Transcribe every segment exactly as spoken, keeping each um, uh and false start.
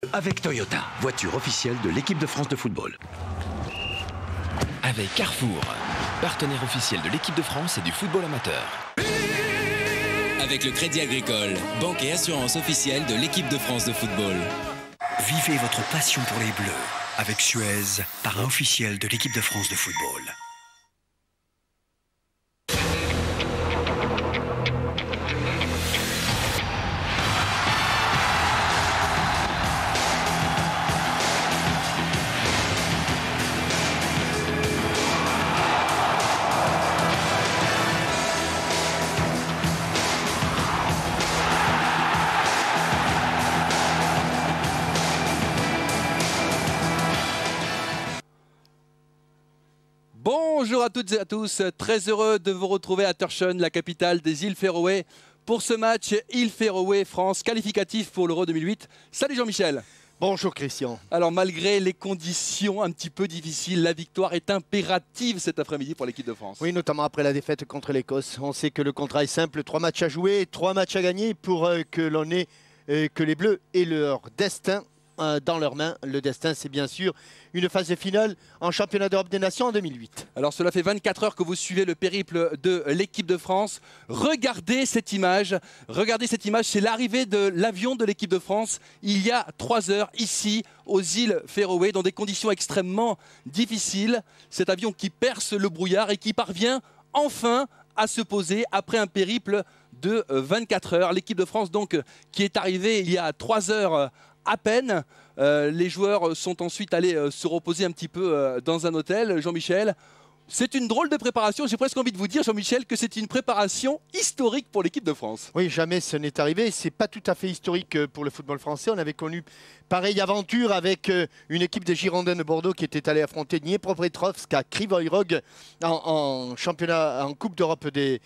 avec Toyota, voiture officielle de l'équipe de France de football. Avec Carrefour, partenaire officiel de l'équipe de France et du football amateur. Avec le Crédit Agricole, banque et assurance officielle de l'équipe de France de football. Vivez votre passion pour les Bleus avec Suez, parrain officiel de l'équipe de France de football. Bonjour à toutes et à tous, très heureux de vous retrouver à Tórshavn, la capitale des îles Féroé, pour ce match îles Féroé-France qualificatif pour l'Euro deux mille huit. Salut Jean-Michel. Bonjour Christian. Alors malgré les conditions un petit peu difficiles, la victoire est impérative cet après-midi pour l'équipe de France. Oui, notamment après la défaite contre l'Écosse. On sait que le contrat est simple, trois matchs à jouer, trois matchs à gagner pour euh, que l'on ait euh, que les Bleus aient leur destin euh, dans leurs mains. Le destin, c'est bien sûr une phase de finale en championnat d'Europe des Nations en deux mille huit. Alors cela fait vingt-quatre heures que vous suivez le périple de l'équipe de France. Regardez cette image, regardez cette image, c'est l'arrivée de l'avion de l'équipe de France il y a trois heures ici aux îles Féroé dans des conditions extrêmement difficiles. Cet avion qui perce le brouillard et qui parvient enfin à se poser après un périple de vingt-quatre heures. L'équipe de France donc qui est arrivée il y a trois heures à peine. Euh, les joueurs sont ensuite allés euh, se reposer un petit peu euh, dans un hôtel. Jean-Michel, c'est une drôle de préparation. J'ai presque envie de vous dire, Jean-Michel, que c'est une préparation historique pour l'équipe de France. Oui, jamais ce n'est arrivé. C'est pas tout à fait historique pour le football français. On avait connu pareille aventure avec une équipe des Girondins de Bordeaux qui était allée affronter Dniepropetrovsk à Krivoy Rog en, en championnat, en Coupe d'Europe des,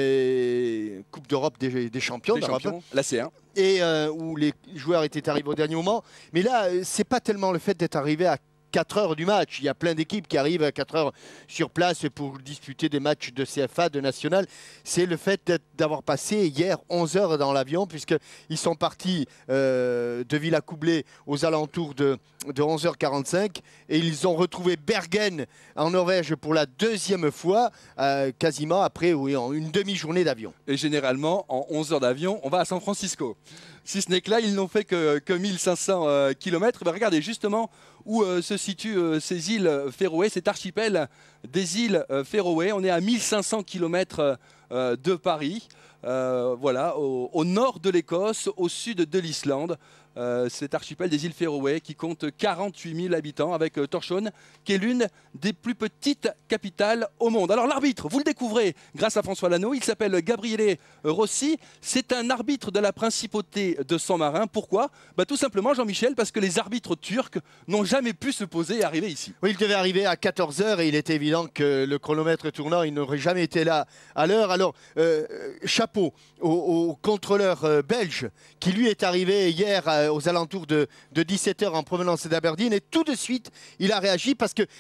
euh, Coupe d'Europe des, des champions, des champions la C un. Et euh, où les joueurs étaient arrivés au dernier moment. Mais là, c'est pas tellement le fait d'être arrivé à quatre heures du match. Il y a plein d'équipes qui arrivent à quatre heures sur place pour disputer des matchs de C F A, de national. C'est le fait d'avoir passé hier onze heures dans l'avion, puisqu'ils sont partis euh, de Villacoublay aux alentours de, de onze heures quarante-cinq et ils ont retrouvé Bergen en Norvège pour la deuxième fois, euh, quasiment après oui, en une demi-journée d'avion. Et généralement, en onze heures d'avion, on va à San Francisco. Si ce n'est que là, ils n'ont fait que, que mille cinq cents euh, kilomètres. Ben regardez justement où euh, se situent euh, ces îles Féroé, cet archipel des îles euh, Féroé. On est à mille cinq cents kilomètres euh, de Paris, euh, voilà, au, au nord de l'Écosse, au sud de l'Islande. Euh, cet archipel des îles Féroé qui compte quarante-huit mille habitants avec euh, Tórshavn qui est l'une des plus petites capitales au monde. Alors l'arbitre, vous le découvrez grâce à François Lano, il s'appelle Gabriele Rossi, c'est un arbitre de la principauté de San Martin. Pourquoi? Bah, tout simplement Jean-Michel, parce que les arbitres turcs n'ont jamais pu se poser et arriver ici. Oui, il devait arriver à quatorze heures et il était évident que le chronomètre tournant, il n'aurait jamais été là à l'heure. Alors euh, chapeau au, au contrôleur euh, belge qui lui est arrivé hier euh, aux alentours de, de dix-sept heures en provenance d'Aberdeen et tout de suite il a réagi parce que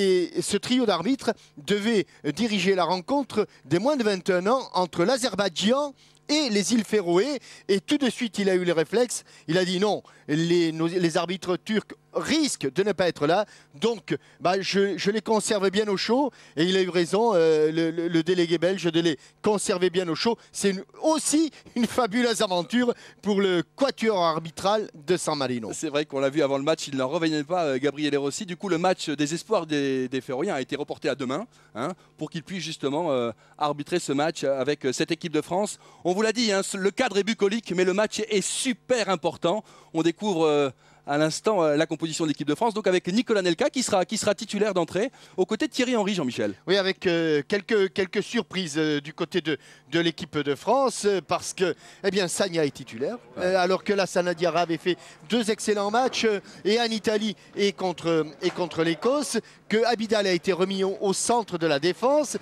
ce trio d'arbitres devait diriger la rencontre des moins de vingt et un ans entre l'Azerbaïdjan et les îles Féroé et tout de suite il a eu les réflexes, il a dit non, les, nos, les arbitres turcs risquent de ne pas être là, donc bah, je, je les conserve bien au chaud et il a eu raison, euh, le, le, le délégué belge, de les conserver bien au chaud. C'est une, aussi une fabuleuse aventure pour le quatuor arbitral de San Marino. C'est vrai qu'on l'a vu avant le match, il n'en revenait pas, euh, Gabriele Rossi. Du coup, le match des espoirs des, des Féroïens a été reporté à demain hein, pour qu'il puisse justement euh, arbitrer ce match avec euh, cette équipe de France. On vous l'a dit, hein, le cadre est bucolique, mais le match est super important. On découvre euh, à l'instant euh, la composition de l'équipe de France, donc avec Nicolas Nelka qui sera, qui sera titulaire d'entrée, aux côtés de Thierry Henry, Jean-Michel. Oui, avec euh, quelques, quelques surprises euh, du côté de, de l'équipe de France, euh, parce que eh bien, Sagna est titulaire, ouais. euh, alors que la Sana Diarra avait fait deux excellents matchs, euh, et en Italie et contre, et contre l'Écosse, que Abidal a été remis au, au centre de la défense.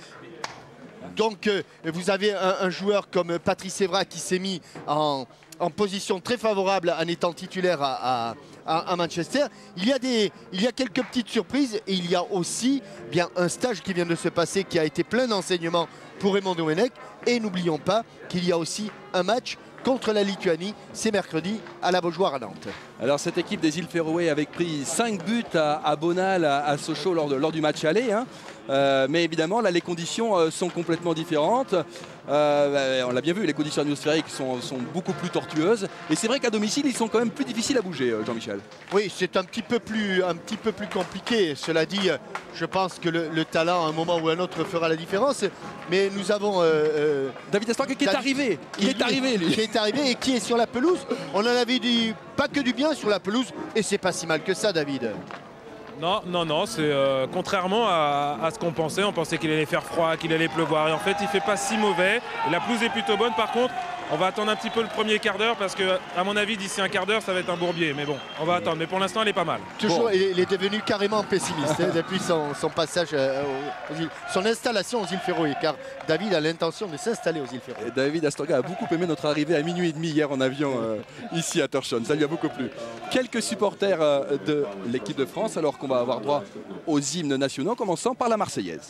Donc euh, vous avez un, un joueur comme Patrice Evra qui s'est mis en, en position très favorable en étant titulaire à, à, à Manchester. Il y, a des, il y a quelques petites surprises et il y a aussi bien un stage qui vient de se passer qui a été plein d'enseignements pour Raymond Domenech. Et n'oublions pas qu'il y a aussi un match contre la Lituanie, c'est mercredi à la Beaujoire à Nantes. Alors cette équipe des îles Féroé avait pris cinq buts à, à Bonal, à, à Sochaux lors, de, lors du match aller. Hein. Euh, mais évidemment, là, les conditions euh, sont complètement différentes. Euh, on l'a bien vu, les conditions atmosphériques sont, sont beaucoup plus tortueuses. Et c'est vrai qu'à domicile, ils sont quand même plus difficiles à bouger, euh, Jean-Michel. Oui, c'est un petit peu plus, un petit peu plus compliqué. Cela dit, je pense que le, le talent, à un moment ou à un autre, fera la différence. Mais nous avons... Euh, euh, David Astorga qui est David, arrivé. Il est arrivé, lui. Qui est arrivé et qui est sur la pelouse. On en avait dit pas que du bien sur la pelouse. Et c'est pas si mal que ça, David. Non, non, non, c'est euh, contrairement à, à ce qu'on pensait. On pensait qu'il allait faire froid, qu'il allait pleuvoir. Et en fait, il fait pas si mauvais. Et la pelouse est plutôt bonne. Par contre, on va attendre un petit peu le premier quart d'heure parce que, à mon avis, d'ici un quart d'heure, ça va être un bourbier. Mais bon, on va attendre. Mais pour l'instant, elle est pas mal. Toujours, Bon. il est devenu carrément pessimiste hein, depuis son, son passage, euh, aux îles, son installation aux îles Féroé. Car David a l'intention de s'installer aux îles Féroé. Et David Astorga a beaucoup aimé notre arrivée à minuit et demi hier en avion euh, ici à Torchon. Ça lui a beaucoup plu. Quelques supporters euh, de l'équipe de France, alors qu'on va avoir droit aux hymnes nationaux, commençant par la Marseillaise.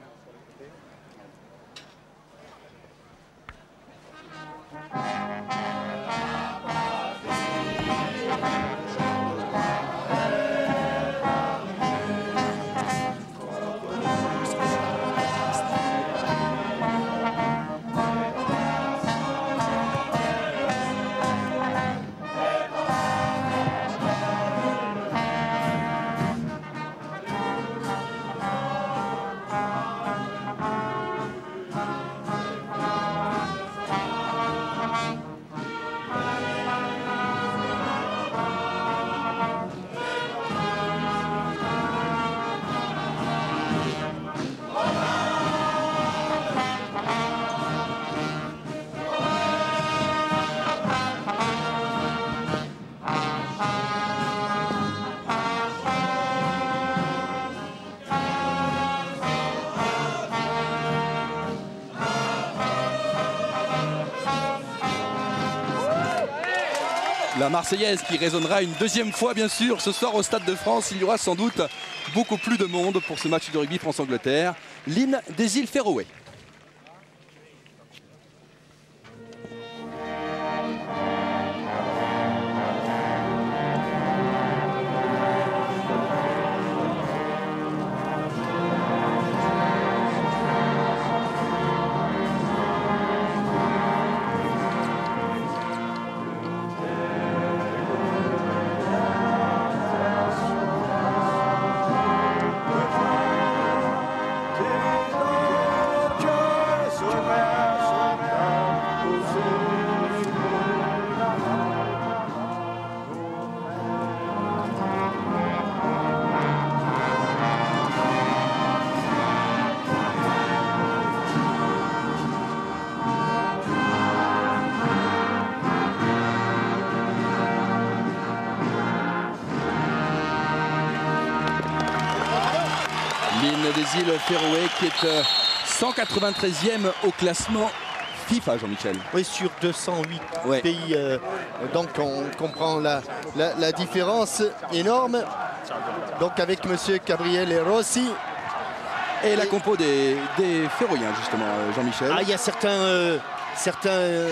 La Marseillaise qui résonnera une deuxième fois bien sûr ce soir au Stade de France. Il y aura sans doute beaucoup plus de monde pour ce match de rugby France-Angleterre. L'hymne des îles Féroé. L'hymne des îles Féroé qui est euh, cent quatre-vingt-treizième au classement FIFA, Jean-Michel. Oui, sur deux cent huit Ouais. pays. Euh, donc on comprend la, la, la différence énorme. Donc avec monsieur Gabriele Rossi. Et la compo des, des Féroïens, justement, euh, Jean-Michel. Ah, il y a certains, euh, certains euh,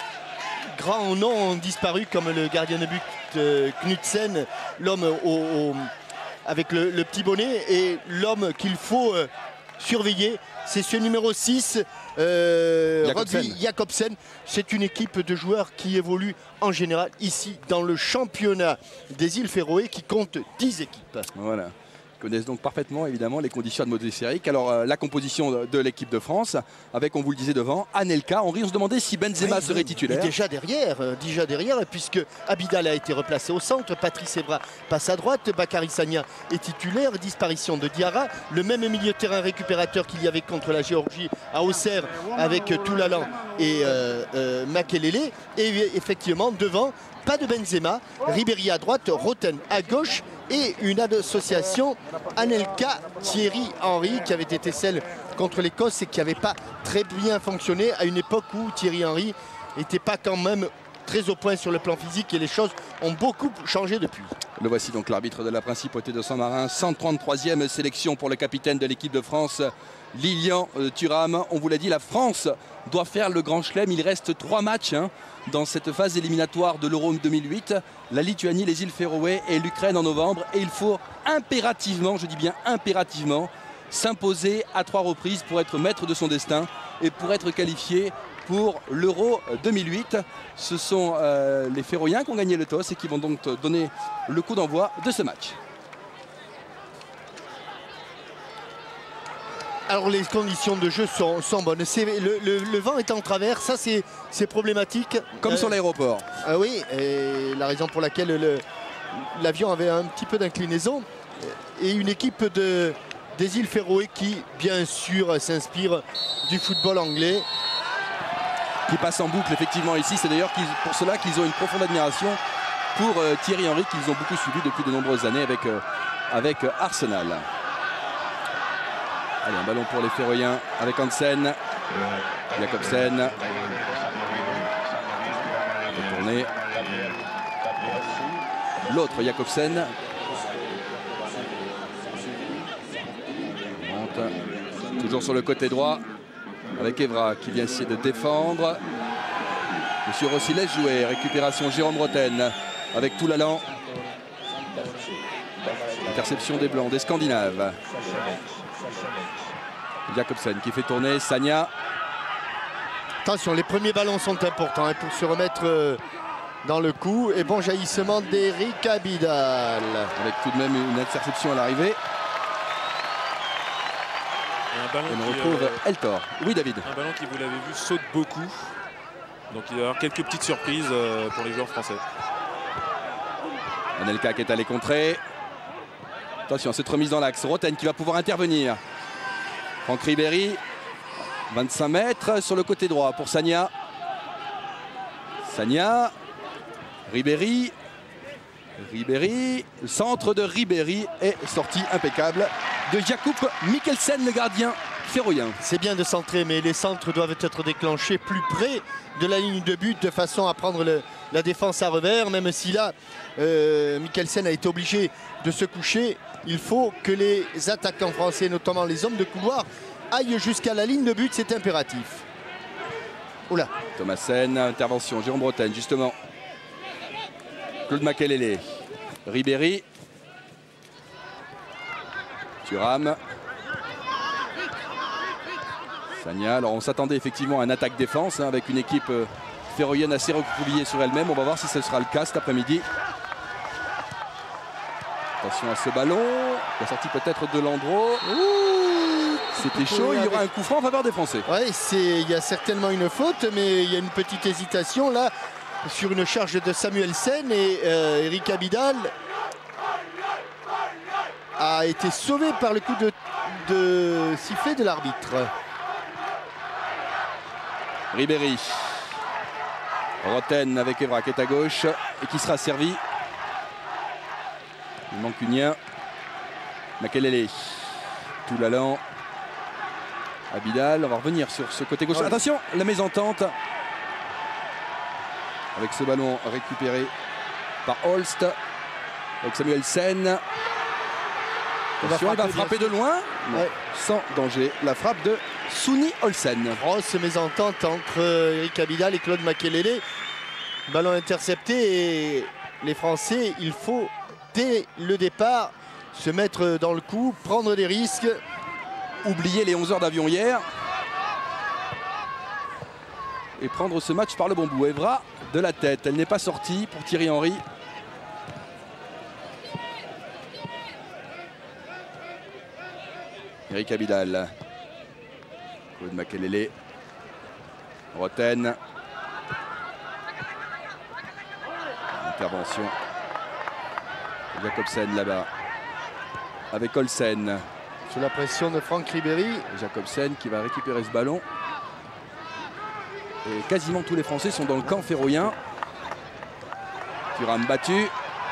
grands noms ont disparu, comme le gardien de but euh, Knudsen, l'homme au, au- avec le, le petit bonnet, et l'homme qu'il faut euh, surveiller, c'est ce numéro six, euh, Jacobsen. Rodney Jacobsen. C'est une équipe de joueurs qui évolue en général ici dans le championnat des îles Féroé, qui compte dix équipes. Voilà. Ils connaissent donc parfaitement évidemment les conditions atmosphériques. Alors euh, la composition de, de l'équipe de France, avec, on vous le disait devant, Anelka. Henri, on se demandait si Benzema Oui, serait oui. titulaire. Et déjà derrière, euh, déjà derrière, puisque Abidal a été replacé au centre, Patrice Evra passe à droite, Bakary Sagna est titulaire, disparition de Diarra, le même milieu de terrain récupérateur qu'il y avait contre la Géorgie à Auxerre avec euh, Toulalan et euh, euh, Makelele. Et effectivement, devant, pas de Benzema, Ribéry à droite, Roten à gauche, et une association Anelka Thierry Henry qui avait été celle contre l'Écosse et qui n'avait pas très bien fonctionné à une époque où Thierry Henry n'était pas quand même très au point sur le plan physique et les choses ont beaucoup changé depuis. Le voici donc l'arbitre de la Principauté de Saint-Marin, cent trente-troisième sélection pour le capitaine de l'équipe de France, Lilian euh, Thuram. On vous l'a dit, la France doit faire le grand chelem. Il reste trois matchs hein, dans cette phase éliminatoire de l'Euro deux mille huit. La Lituanie, les îles Féroé et l'Ukraine en novembre. Et il faut impérativement, je dis bien impérativement, s'imposer à trois reprises pour être maître de son destin et pour être qualifié pour l'Euro deux mille huit. Ce sont euh, les Féroïens qui ont gagné le toss et qui vont donc donner le coup d'envoi de ce match. Alors les conditions de jeu sont, sont bonnes. Le, le, le vent est en travers, ça c'est problématique. Comme euh, sur l'aéroport. Euh, oui, et la raison pour laquelle l'avion avait un petit peu d'inclinaison. Et une équipe de, des îles Féroé qui, bien sûr, s'inspire du football anglais. Qui passe en boucle effectivement ici. C'est d'ailleurs pour cela qu'ils ont une profonde admiration pour euh, Thierry Henry, qu'ils ont beaucoup suivi depuis de nombreuses années avec, euh, avec euh, Arsenal. Allez, un ballon pour les Féroïens avec Hansen. Jacobsen. Retourné. L'autre Jacobsen. Monte. Toujours sur le côté droit. Avec Evra qui vient essayer de défendre. Monsieur Rossi laisse jouer. Récupération Jérôme Roten avec tout l'allant. Interception des Blancs, des Scandinaves. Jacobsen qui fait tourner Sagna. Attention, les premiers ballons sont importants hein, pour se remettre euh, dans le coup. Et bon jaillissement d'Eric Abidal. Avec tout de même une interception à l'arrivée. Un ballon et on qui, retrouve euh, Eltor. Oui, David. Un ballon qui, vous l'avez vu, saute beaucoup. Donc il va y avoir quelques petites surprises euh, pour les joueurs français. Anelka qui est allé contrer. Attention, cette remise dans l'axe. Roten qui va pouvoir intervenir. Franck Ribéry. vingt-cinq mètres sur le côté droit pour Sagna. Sagna. Ribéry. Ribéry. Le centre de Ribéry est sorti impeccable de Jakub Mikkelsen, le gardien féroïen. C'est bien de centrer, mais les centres doivent être déclenchés plus près de la ligne de but de façon à prendre le, la défense à revers. Même si là, euh, Mikkelsen a été obligé de se coucher, il faut que les attaquants français, notamment les hommes de couloir, aillent jusqu'à la ligne de but, c'est impératif. Oula. Thomasen, intervention, Jérôme Bretagne, justement. Claude Makelele. Ribéry. Thuram. Sagna. Alors on s'attendait effectivement à une attaque-défense hein, avec une équipe euh, féroïenne assez recroquevillée sur elle-même. On va voir si ce sera le cas cet après-midi. Attention à ce ballon. La sortie peut-être de Landreau. C'était chaud. Il y aura un coup franc en faveur des Français. Oui, il y a certainement une faute, mais il y a une petite hésitation là sur une charge de Samuelsen et euh, Eric Abidal a été sauvé par le coup de, de sifflet de l'arbitre. Ribéry. Roten avec Evra qui est à gauche et qui sera servi. Il manque une lien. Makelele. Tout l'allant. Abidal. On va revenir sur ce côté gauche. Oh. Attention, la mésentente. Avec ce ballon récupéré par Holst. Avec Samuelsen. Attention, il va frapper de loin. Ouais. Sans danger. La frappe de Souni Olsen. Grosse mésentente entre Eric Abidal et Claude Makelele. Ballon intercepté et les Français, il faut dès le départ se mettre dans le coup, prendre des risques. Oublier les onze heures d'avion hier. Et prendre ce match par le bon bout. Evra de la tête. Elle n'est pas sortie pour Thierry Henry. Eric Abidal. Claude Makelele. Roten. Intervention. Jacobsen là-bas. Avec Olsen. Sous la pression de Franck Ribéry. Jacobsen qui va récupérer ce ballon. Et quasiment tous les Français sont dans le camp féroïen. Thuram battu.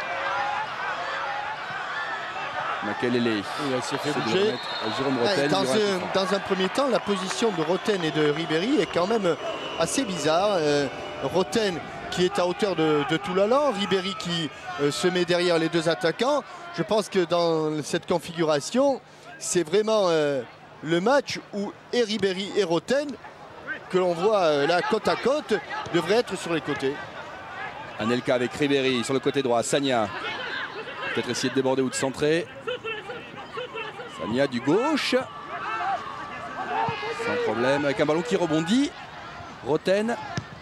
Makelele. Il s'est fait bouger. Jérôme Roten. Dans, un, dans un premier temps, la position de Roten et de Ribéry est quand même assez bizarre. Euh, Roten qui est à hauteur de, de Toulalan, Ribéry qui euh, se met derrière les deux attaquants. Je pense que dans cette configuration, c'est vraiment euh, le match où et Ribéry et Roten, que l'on voit euh, là côte à côte, devraient être sur les côtés. Anelka avec Ribéry sur le côté droit. Sagna. Peut-être essayer de déborder ou de centrer. Sagna du gauche. Sans problème. Avec un ballon qui rebondit. Roten.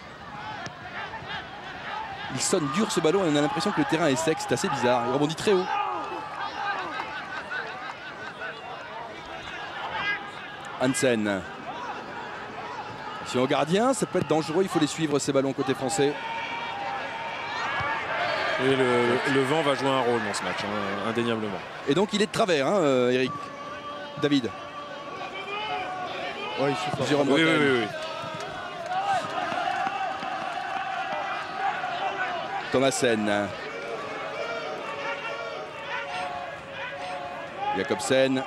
Il sonne dur ce ballon et on a l'impression que le terrain est sec. C'est assez bizarre. Il rebondit très haut. Hansen. Si on gardien, ça peut être dangereux. Il faut les suivre ces ballons côté français. Et le, le vent va jouer un rôle dans ce match, hein, indéniablement. Et donc il est de travers, hein, euh, Eric. David. Ouais, il souffle. Jérôme Oui, oui, Roten. oui, oui. Thomasen. Jacobsen.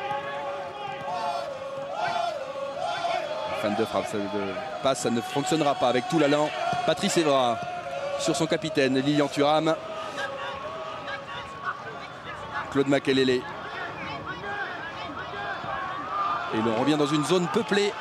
Fan de frappe, ça, de passe, ça ne fonctionnera pas avec Toulalan. Patrice Evra sur son capitaine, Lilian Thuram. Claude Makelele. Et l'on revient dans une zone peuplée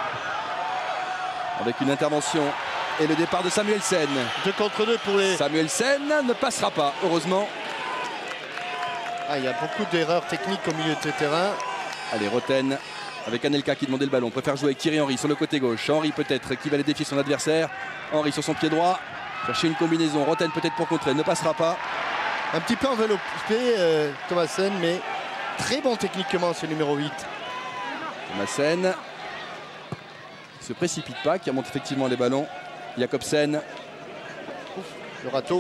avec une intervention et le départ de Samuelsen. Deux contre deux pour les... Samuelsen ne passera pas, heureusement. Ah, il y a beaucoup d'erreurs techniques au milieu de terrain. Allez, Roten avec Anelka qui demandait le ballon. Préfère jouer avec Thierry Henry sur le côté gauche. Henry peut-être qui va aller défier son adversaire. Henry sur son pied droit. Chercher une combinaison. Roten peut-être pour contrer. Ne passera pas. Un petit peu enveloppé euh, Thomasen, mais très bon techniquement ce numéro huit. Thomasen se précipite pas, qui remonte effectivement les ballons. Jacobsen. Le râteau.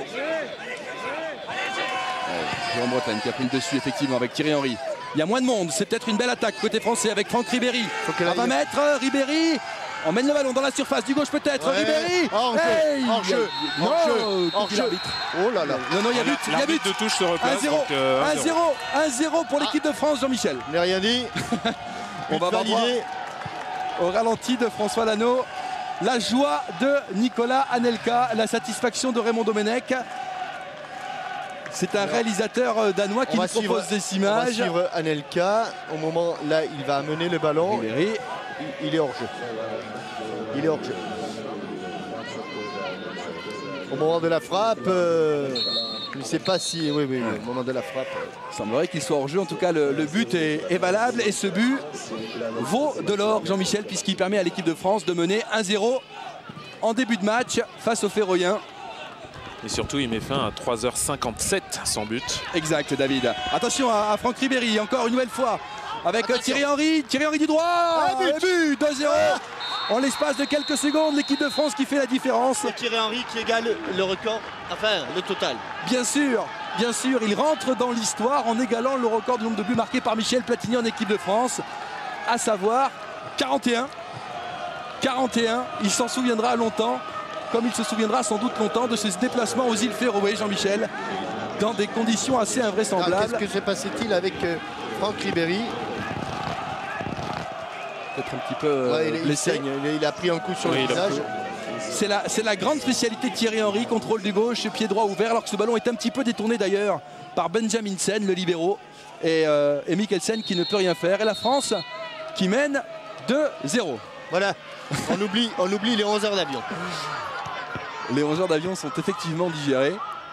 Jérôme Roten qui a pris le dessus effectivement avec Thierry Henry. Il y a moins de monde, c'est peut-être une belle attaque côté français avec Franck Ribéry. À vingt mètres, Ribéry emmène le ballon dans la surface du gauche peut-être. Ouais. Ribéry. Hors jeu, hey, hors jeu, non, hors jeu, coup hors de jeu. l'arbitre. Oh là là. Non, non, il y a but, il y a but. L'arbitre de touche se replace. un zéro, donc, euh, un zéro, un zéro pour l'équipe de France, Jean-Michel. Je n'ai rien dit. On va voir valider. au ralenti de François Lano la joie de Nicolas Anelka, la satisfaction de Raymond Domenech. C'est un réalisateur danois qui On nous va suivre- propose des On va images. suivre Anelka. Au moment là, il va amener le ballon. Ribéry. Il, il est hors jeu. Il est hors jeu. Au moment de la frappe, euh, je ne sais pas si. Oui, oui, oui, au moment de la frappe. Il semblerait qu'il soit hors jeu. En tout cas, le, le but est, est valable. Et ce but vaut de l'or, Jean-Michel, puisqu'il permet à l'équipe de France de mener un zéro en début de match face aux Féroïens. Et surtout, il met fin à trois heures cinquante-sept sans but. Exact, David. Attention à, à Franck Ribéry, encore une nouvelle fois. Avec Attention. Thierry Henry. Thierry Henry du droit. Ah, but. Et but, deux zéro. En l'espace de quelques secondes, l'équipe de France qui fait la différence. C'est Thierry Henry qui égale le record, enfin le total. Bien sûr, bien sûr, il rentre dans l'histoire en égalant le record du nombre de buts marqués par Michel Platini en équipe de France, à savoir quarante et un. quarante et un, il s'en souviendra longtemps, comme il se souviendra sans doute longtemps de ce déplacement aux îles Féroé, Jean-Michel, dans des conditions assez Alors, invraisemblables. Qu'est-ce que se passait-il avec euh, Franck Ribéry? Peut-être un petit peu euh, Ouais, il, il blessé. saigne, il, il a pris un coup sur Oui, le il a visage. C'est la, c'est la grande spécialité de Thierry Henry, contrôle du gauche, pied droit ouvert, alors que ce ballon est un petit peu détourné d'ailleurs par Benjamin Sen, le libéraux, et, euh, et Mikkelsen qui ne peut rien faire. Et la France qui mène deux zéro. Voilà, on oublie, on oublie les onze heures d'avion. Les onze heures d'avion sont effectivement digérées.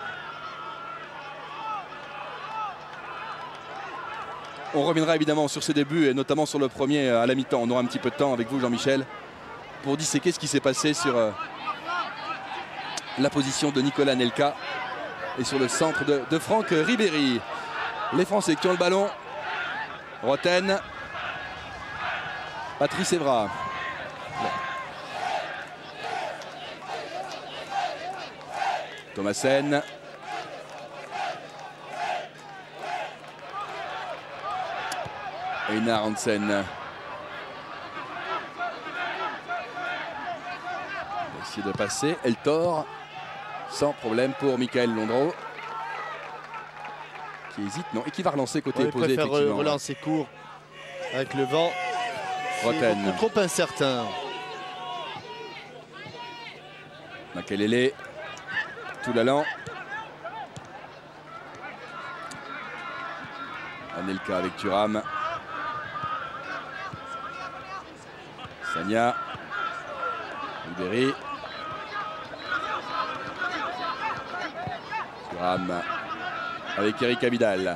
On reviendra évidemment sur ces débuts et notamment sur le premier à la mi-temps. On aura un petit peu de temps avec vous, Jean-Michel, pour disséquer ce qui s'est passé sur euh, la position de Nicolas Anelka et sur le centre de, de Franck Ribéry. Les Français qui ont le ballon. Roten. Patrice Evra. Thomasen. Einar Hansen. On va essayer de passer. Eltor. Sans problème pour Michael Londreau. Qui hésite, non, et qui va relancer côté Ouais, il opposé. préfère Effectivement. relancer court avec le vent. C'est Roten. beaucoup trop incertain. Makelele. Toulalan. Anelka avec Thuram. Sagna. Ribéry. Thuram avec Eric Abidal.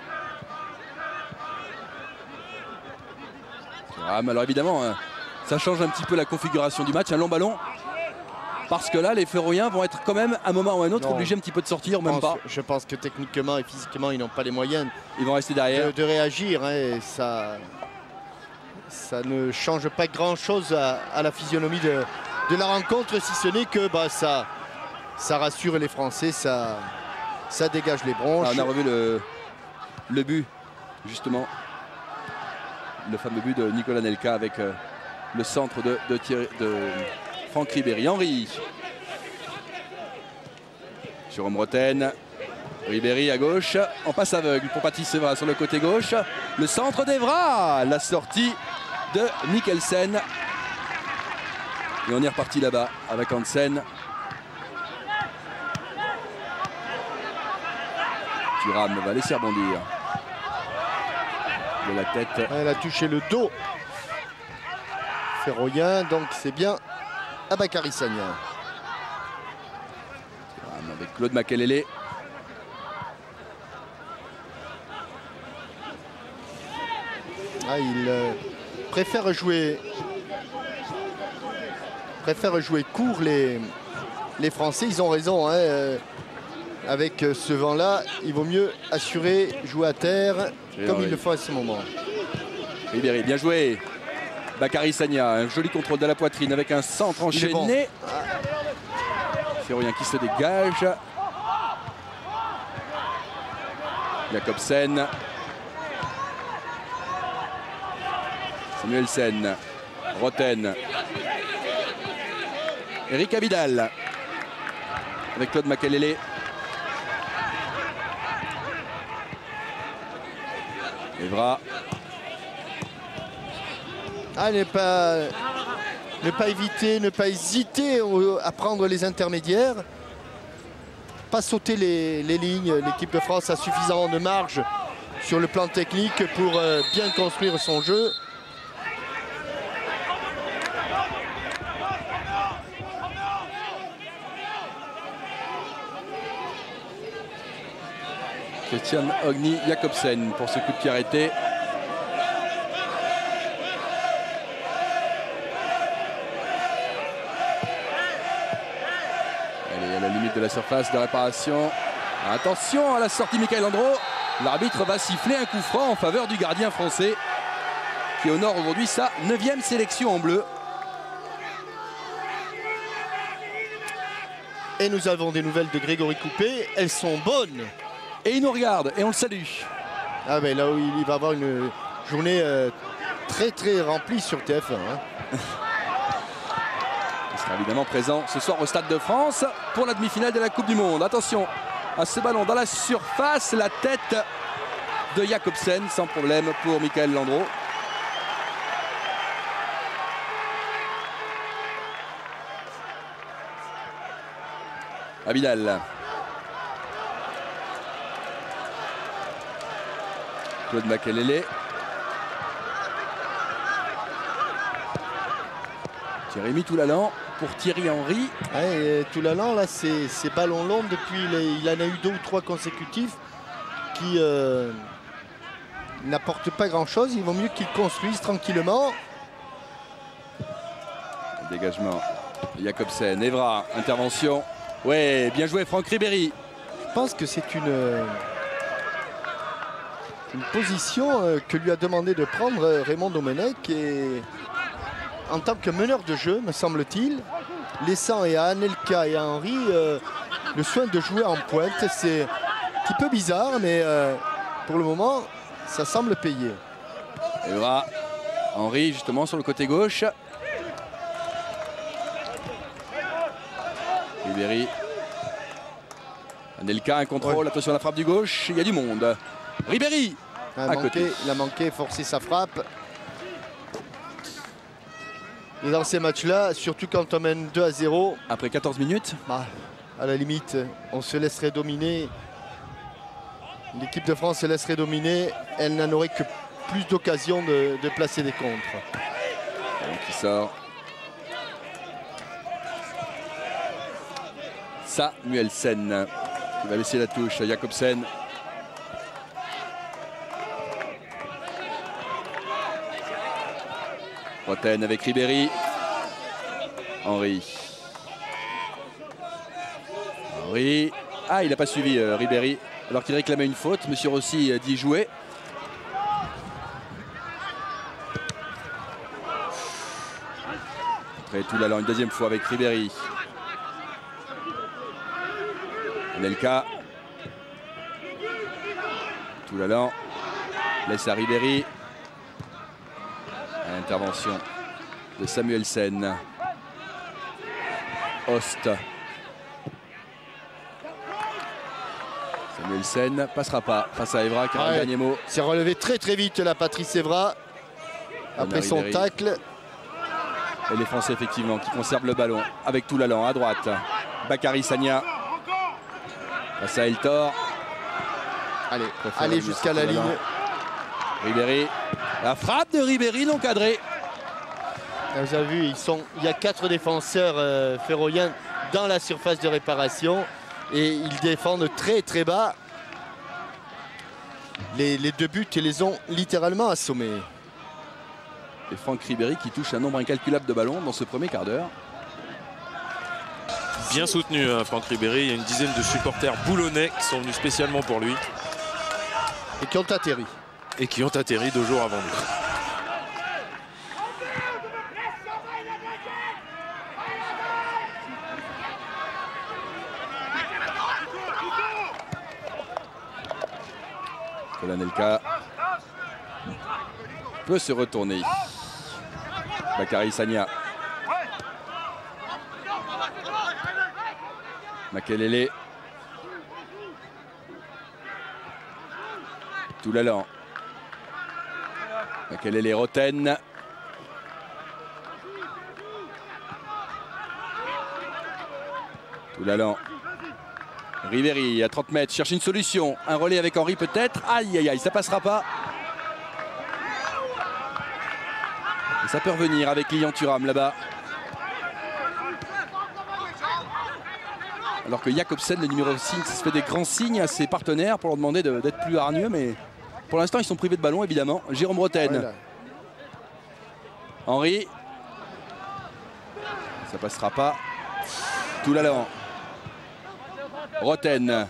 Thuram, alors évidemment, hein, ça change un petit peu la configuration du match. Un long ballon. Parce que là, les Féroïens vont être quand même, à un moment ou à un autre, non. obligés un petit peu de sortir, je même pense, pas. Je pense que techniquement et physiquement, ils n'ont pas les moyens. Ils vont rester derrière. De, de réagir. Hein, et ça, ça ne change pas grand-chose à, à la physionomie de, de la rencontre, si ce n'est que bah, ça, ça rassure les Français, ça, ça dégage les bronches. Ah, on a revu le, le but, justement. Le fameux but de Nicolas Anelka avec euh, le centre de, de, Thierry, de Franck Ribéry. Henry. Jérôme Roten. Ribéry à gauche. En passe aveugle pour Patrice Evra sur le côté gauche. Le centre d'Evra. La sortie de Mikkelsen. Et on est reparti là-bas avec Hansen. Thuram va laisser rebondir. De la tête. Elle a touché le dos. Féroïen, donc c'est bien Abakary Sagna. Avec Claude Makelele. Ah, il euh, préfère jouer préfère jouer court les, les Français. Ils ont raison. Hein, euh, avec ce vent-là, il vaut mieux assurer, jouer à terre, Et comme il le faut à ce moment. Ribéry, bien joué. Bakary Sagna, un joli contrôle de la poitrine avec un centre enchaîné. Bon. Féroïen qui se dégage. Jacobsen. Samuelsen. Roten. Eric Abidal. Avec Claude Makelele. Evra. Ah, ne pas, ne pas éviter, ne pas hésiter à prendre les intermédiaires. Pas sauter les, les lignes. L'équipe de France a suffisamment de marge sur le plan technique pour euh, bien construire son jeu. Christian Ogni Jacobsen pour ce coup de pied arrêté. Allez, à la limite de la surface de réparation. Attention à la sortie Michael Landreau. L'arbitre va siffler un coup franc en faveur du gardien français qui honore aujourd'hui sa neuvième sélection en bleu. Et nous avons des nouvelles de Grégory Coupé. Elles sont bonnes. Et il nous regarde et on le salue. Ah ben là où il va avoir une journée euh, très très remplie sur T F un. Hein. Il sera évidemment présent ce soir au Stade de France pour la demi-finale de la Coupe du Monde. Attention à ce ballon dans la surface, la tête de Jacobsen sans problème pour Michael Landreau. Abidal. Claude Makelele. Jérémy Toulalan pour Thierry Henry. Ouais, Toulalan, là, c'est ces ballons longs depuis, les, il en a eu deux ou trois consécutifs qui euh, n'apportent pas grand-chose. Il vaut mieux qu'il construise tranquillement. Le dégagement. Jacobsen, Evra, intervention. Ouais, bien joué Franck Ribéry. Je pense que c'est une... une position que lui a demandé de prendre Raymond Domenech et en tant que meneur de jeu, me semble-t-il, laissant à Anelka et à Henry euh, le soin de jouer en pointe. C'est un petit peu bizarre, mais euh, pour le moment, ça semble payer. Et voilà, Henry justement sur le côté gauche. Ribéry. Anelka, un contrôle, ouais. Attention à la frappe du gauche, il y a du monde. Ribéry il a, manqué, il a manqué, forcé sa frappe. Et dans ces matchs-là, surtout quand on mène deux à zéro. Après quatorze minutes. Bah, À la limite, on se laisserait dominer. L'équipe de France se laisserait dominer. Elle n'en aurait que plus d'occasions de, de placer des contres. Ballon qui sort. Samuelsen qui va laisser la touche à Jakobsen. Roten avec Ribéry. Henry. Henry. Ah, il n'a pas suivi euh, Ribéry alors qu'il réclamait une faute. Monsieur Rossi euh, dit jouer. Après tout l'allant une deuxième fois avec Ribéry. Anelka. Tout l'allant. Laisse à Ribéry. Intervention de Samuelsen. Host. Samuelsen passera pas face à Evra qui a Ah un ouais. dernier mot. C'est relevé très très vite là, Patrice Evra. Après son Ribéry. tacle. Et les Français effectivement qui conservent le ballon avec tout l'allant à droite. Bakary Sagna. Face à Eltor. Allez, Préfère allez revenir jusqu'à sur la tout l'allant. ligne. Ribéry. La frappe de Ribéry non cadrée. Vous avez vu, ils sont, il y a quatre défenseurs euh, féroïens dans la surface de réparation et ils défendent très très bas. Les, les deux buts, ils les ont littéralement assommés. Et Franck Ribéry qui touche un nombre incalculable de ballons dans ce premier quart d'heure. Bien soutenu, hein, Franck Ribéry. Il y a une dizaine de supporters boulonnais qui sont venus spécialement pour lui Et qui ont atterri. et qui ont atterri deux jours avant nous. Anelka peut se retourner. Bakary Sagna. Makelele. Tout l'allant. Makelele Roten. Tout l'allant. Ribéry à trente mètres, cherche une solution. Un relais avec Henry peut-être. Aïe aïe aïe, ça passera pas. Et ça peut revenir avec Lilian Thuram là-bas. Alors que Jakobsen, le numéro six, se fait des grands signes à ses partenaires pour leur demander d'être plus hargneux. Mais pour l'instant, ils sont privés de ballon évidemment. Jérôme Roten. Voilà. Henry. Ça passera pas. Tout l'allant. Roten.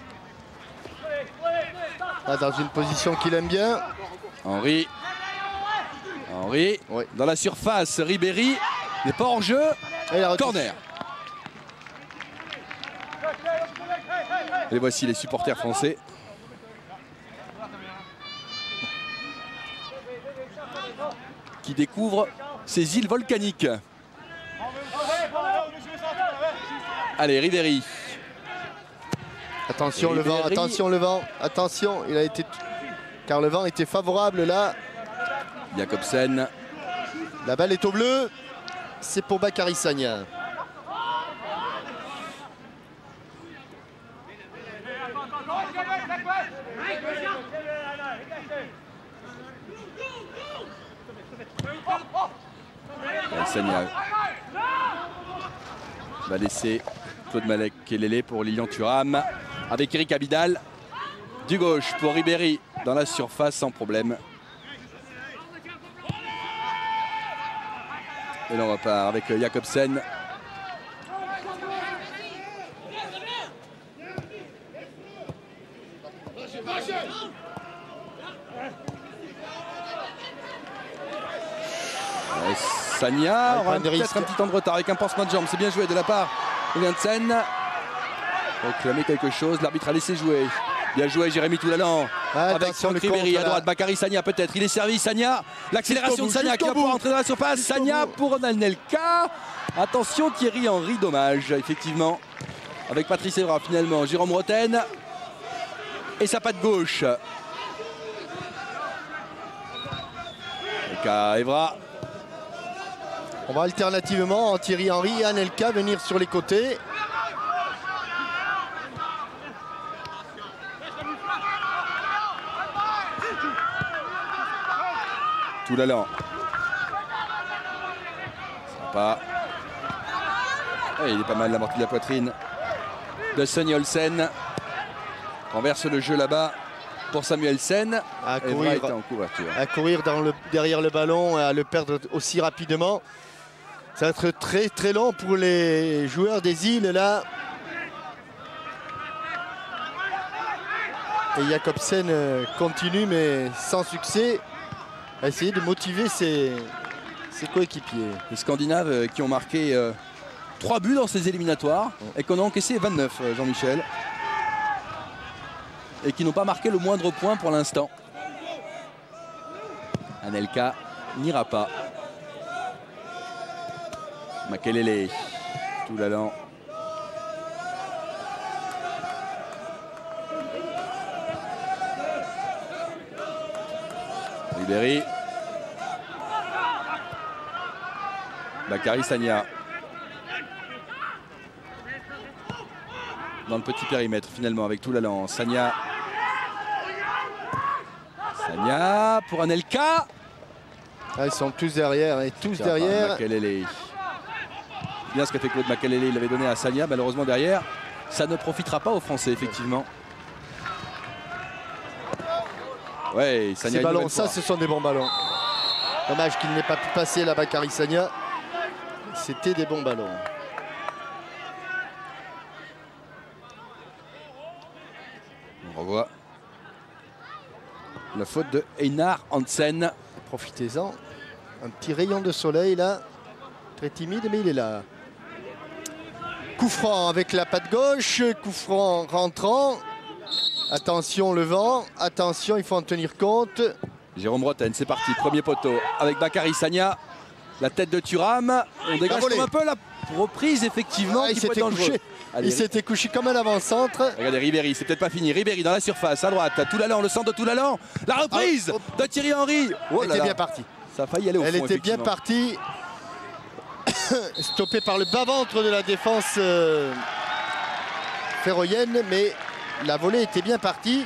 Ah, dans une position qu'il aime bien. Henry. Henry. Oui. Dans la surface, Ribéry n'est pas hors jeu. Et la retouche. Corner. Et voici les supporters français. Qui découvrent ces îles volcaniques. Allez, Ribéry. Attention Ribéry. le vent, attention le vent, attention, il a été car le vent était favorable là. Jakobsen. La balle est au bleu. C'est pour Bakary Sagna. Sagna va laisser Claude Makelele pour Lilian Thuram avec Eric Abidal du gauche pour Ribéry dans la surface sans problème. Et là on repart avec Jakobsen. Et Sagna aura peut-être un petit temps de retard avec un pansement de jambe. C'est bien joué de la part de Vincent. Réclamer quelque chose. L'arbitre a laissé jouer. Bien joué Jérémy Toulallan. Avec Franck Ribéry à droite. Bakary Sagna peut-être. Il est servi. Sagna. L'accélération de Sagna qui va pouvoir entrer dans la surface. Sagna pour Anelka. Attention Thierry Henry. Dommage effectivement. Avec Patrice Evra finalement. Jérôme Roten. Et sa patte gauche. Et Evra. On va alternativement en Thierry Henry et Anelka venir sur les côtés. Toulalan. Sympa. Et il est pas mal l'amorti de la poitrine de Sonny Olsen. Renverse le jeu là-bas pour Samuelsen. À Evra courir, est en couverture. à courir dans le, derrière le ballon, à le perdre aussi rapidement. Ça va être très très long pour les joueurs des îles là. Et Jakobsen euh, continue mais sans succès à essayer de motiver ses, ses coéquipiers. Les Scandinaves euh, qui ont marqué euh, trois buts dans ces éliminatoires et qu'on a encaissé vingt-neuf, euh, Jean-Michel. Et qui n'ont pas marqué le moindre point pour l'instant. Anelka n'ira pas. Makelele, Toulalan. Ribéry. Bakary Sagna. Dans le petit périmètre finalement avec Toulalan. Sagna. Sagna pour Anelka. Ah, ils sont tous derrière et tous Tiens, derrière. Makelele. Bien ce qu'a fait Claude Makelele, il l'avait donné à Sagna. Malheureusement derrière, ça ne profitera pas aux Français effectivement. Ouais, Sagna. Ces ballons, ça, ce sont des bons ballons. Dommage qu'il n'ait pas pu passer là-bas, Bakary Sagna. C'était des bons ballons. On revoit la faute de Einar Hansen. Profitez-en. Un petit rayon de soleil là. Très timide, mais il est là. Coup franc avec la patte gauche. Coup franc rentrant. Attention le vent. Attention, il faut en tenir compte. Jérôme Roten, c'est parti. Premier poteau avec Bakary Sagna. La tête de Thuram. On dégage comme un peu la reprise effectivement. Ah, il s'était couché. Allez, il s'était couché comme un avant-centre. Regardez Ribéry, c'est peut-être pas fini. Ribéry dans la surface, à droite. Toulalan, le centre de Toulalan. La reprise ah, oh. de Thierry Henry. Oh, Elle était bien partie. Ça a failli aller au Elle fond, était bien partie. Stoppée par le bas-ventre de la défense euh, féroïenne, mais la volée était bien partie.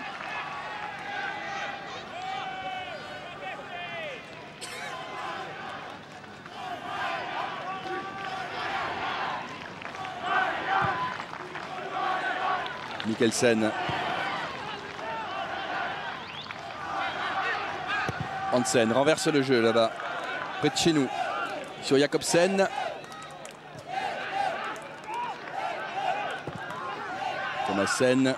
Mikkelsen. Hansen renverse le jeu là-bas, près de chez nous, sur Jakobsen. Thomasen.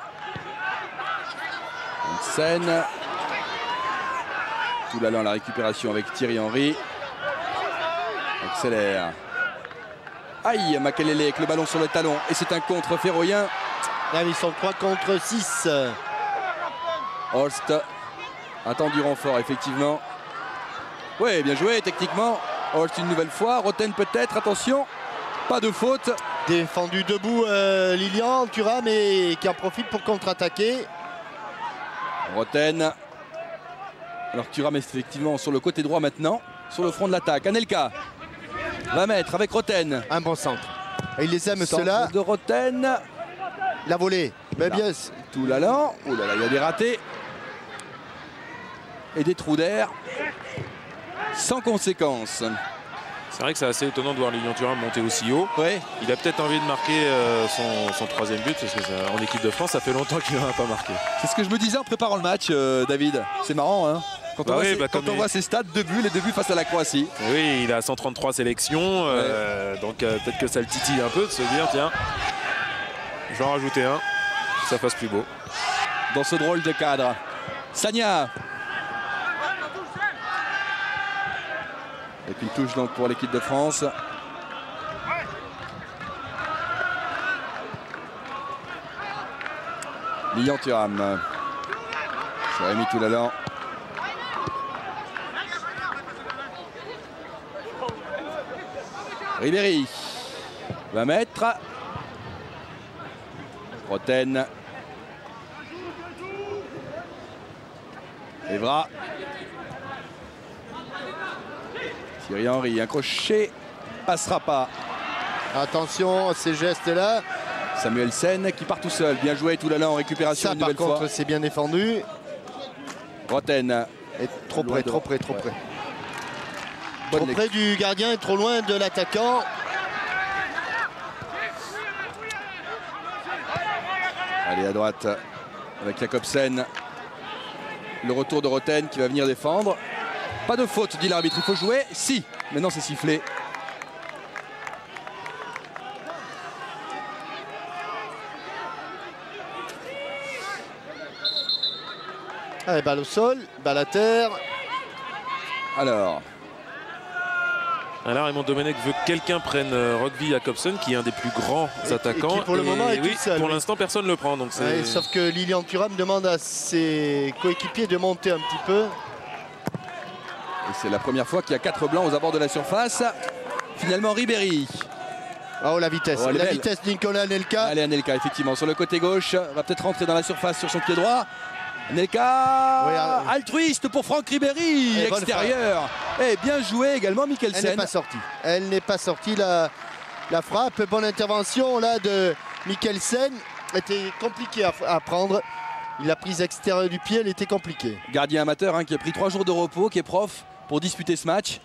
Hansen. Toulalan, la récupération avec Thierry Henry. Accélère. Aïe, Makelele avec le ballon sur le talon. Et c'est un contre féroïen. Là, ils sont trois contre six. Holst attend du renfort, effectivement. Oui, bien joué, techniquement. Holst une nouvelle fois. Roten peut-être, attention. Pas de faute. Défendu debout, euh, Lilian, Thuram, et qui en profite pour contre-attaquer. Roten. Alors Thuram est effectivement sur le côté droit maintenant, sur le front de l'attaque. Anelka va mettre avec Roten. Un bon centre. Et il les aime ceux-là. de Roten. La volée, mais bien. Toulalan, oh là là, il y a des ratés. Et des trous d'air. Sans conséquence. C'est vrai que c'est assez étonnant de voir Lilian Thuram monter aussi haut. Ouais. Il a peut-être envie de marquer euh, son, son troisième but, parce que ça, en équipe de France, ça fait longtemps qu'il n'en a pas marqué. C'est ce que je me disais en préparant le match, euh, David. C'est marrant, hein. Quand bah on, oui, voit, bah ses, quand on il... voit ses stats, deux buts, les deux buts face à la Croatie. Oui, il a cent trente-trois sélections, ouais. euh, donc euh, peut-être que ça le titille un peu de se dire, tiens, je vais en rajouter un, que ça fasse plus beau. Dans ce drôle de cadre. Sagna. Avec une touche donc pour l'équipe de France. Lilian Thuram. Jérémy Toulalan. Ribéry va mettre. Roten. Evra. Thierry Henry, un crochet, passera pas. Attention à ces gestes-là. Samuelsen qui part tout seul. Bien joué, Toulalan en récupération Ça, une par nouvelle contre, fois. c'est bien défendu. Roten. Et trop près, trop près, trop près. Trop près du gardien et trop loin de l'attaquant. Allez, à droite, avec Jacobsen. Le retour de Roten qui va venir défendre. Pas de faute, dit l'arbitre. Il faut jouer. Si. Maintenant, c'est sifflé. Allez, balle au sol, balle à terre. Alors. Alors Raymond Domenech veut que quelqu'un prenne euh, Rugby Jacobsen, qui est un des plus grands Et, attaquants. et qui pour le et moment est oui, tout seul. Pour oui. l'instant, personne ne le prend. Donc Ouais, sauf que Lilian Thuram demande à ses coéquipiers de monter un petit peu. Et c'est la première fois qu'il y a quatre blancs aux abords de la surface. Finalement, Ribéry. Oh, la vitesse. Oh, elle est la belle. vitesse de Nicolas Anelka. Allez, Anelka, effectivement, sur le côté gauche. Va peut-être rentrer dans la surface sur son pied droit. Anelka, Oui, euh, altruiste pour Franck Ribéry, Et bonne extérieur. Et bien joué également Elle n'est Mikkelsen. pas sortie. Elle n'est pas sortie la, la frappe. Bonne intervention là de Mikkelsen. Était compliqué à, à prendre. Il a prise extérieure du pied, elle était compliquée. Gardien amateur hein, qui a pris trois jours de repos, qui est prof pour disputer ce match.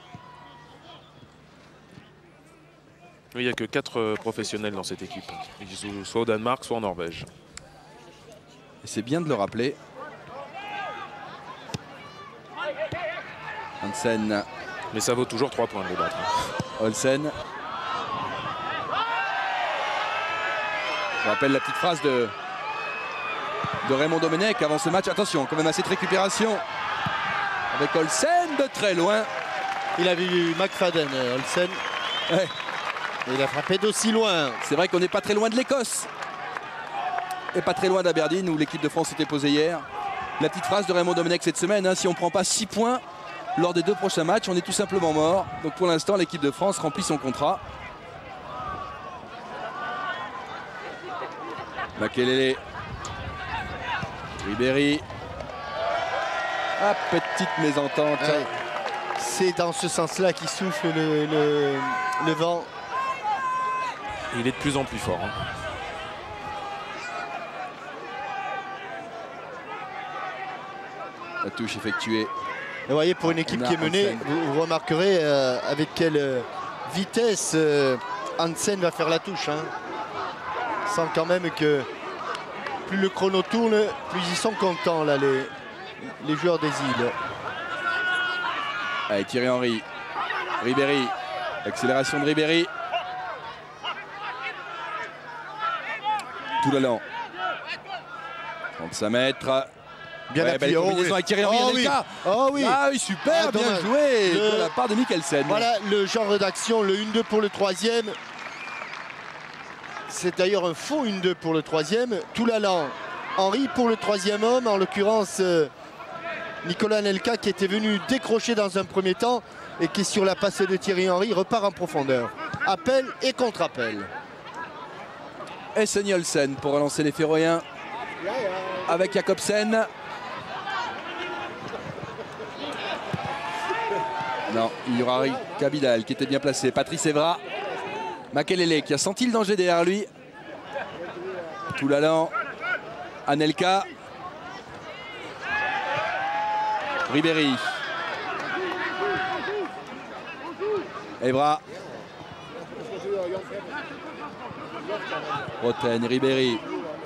il n'y a que quatre euh, professionnels dans cette équipe. Ils jouent soit au Danemark, soit en Norvège. Et c'est bien de le rappeler. Hansen, Mais ça vaut toujours trois points de les battre. Olsen. Je rappelle la petite phrase de, de Raymond Domenech avant ce match. Attention, quand même à cette récupération avec Olsen de très loin. Il a vu McFadden, euh, Olsen. Ouais. Et il a frappé d'aussi loin. C'est vrai qu'on n'est pas très loin de l'Écosse. Et pas très loin d'Aberdeen où l'équipe de France s'était posée hier. La petite phrase de Raymond Domenech cette semaine, hein, si on ne prend pas six points lors des deux prochains matchs, on est tout simplement mort. Donc pour l'instant, l'équipe de France remplit son contrat. Makelele. Ribéry. Ah, petite mésentente. Ouais. C'est dans ce sens-là qu'il souffle le, le, le vent. Il est de plus en plus fort. Hein. La touche effectuée. Et vous voyez, pour une équipe On a qui est menée, Hansen. vous, vous remarquerez euh, avec quelle euh, vitesse euh, Hansen va faire la touche. Hein. Sans quand même que plus le chrono tourne, plus ils sont contents, là, les, les joueurs des îles. Allez, Thierry Henry. Ribéry. Accélération de Ribéry. Toulalan. trente-cinq mètres. Bien Ouais, appuyé. belle Oh, combinaison oui. avec Thierry Henry. Oh, oui. Anelka. Oh oui. Ah oui, super, Ah, bien dommage. joué Le- de la part de Mikkelsen. Voilà le genre d'action, le un deux pour le troisième. C'est d'ailleurs un faux un deux pour le troisième. Toulalan, Henry pour le troisième homme, en l'occurrence euh, Nicolas Anelka qui était venu décrocher dans un premier temps et qui sur la passe de Thierry Henry repart en profondeur. Appel et contre-appel. Et Sonny Olsen pour relancer les Féroïens avec Jacobsen. Non, il y aura Kabidal qui était bien placé. Patrice Evra. Makelele qui a senti le danger derrière lui. Toulalan. Anelka. Ribéry. Evra. Roten, Ribéry.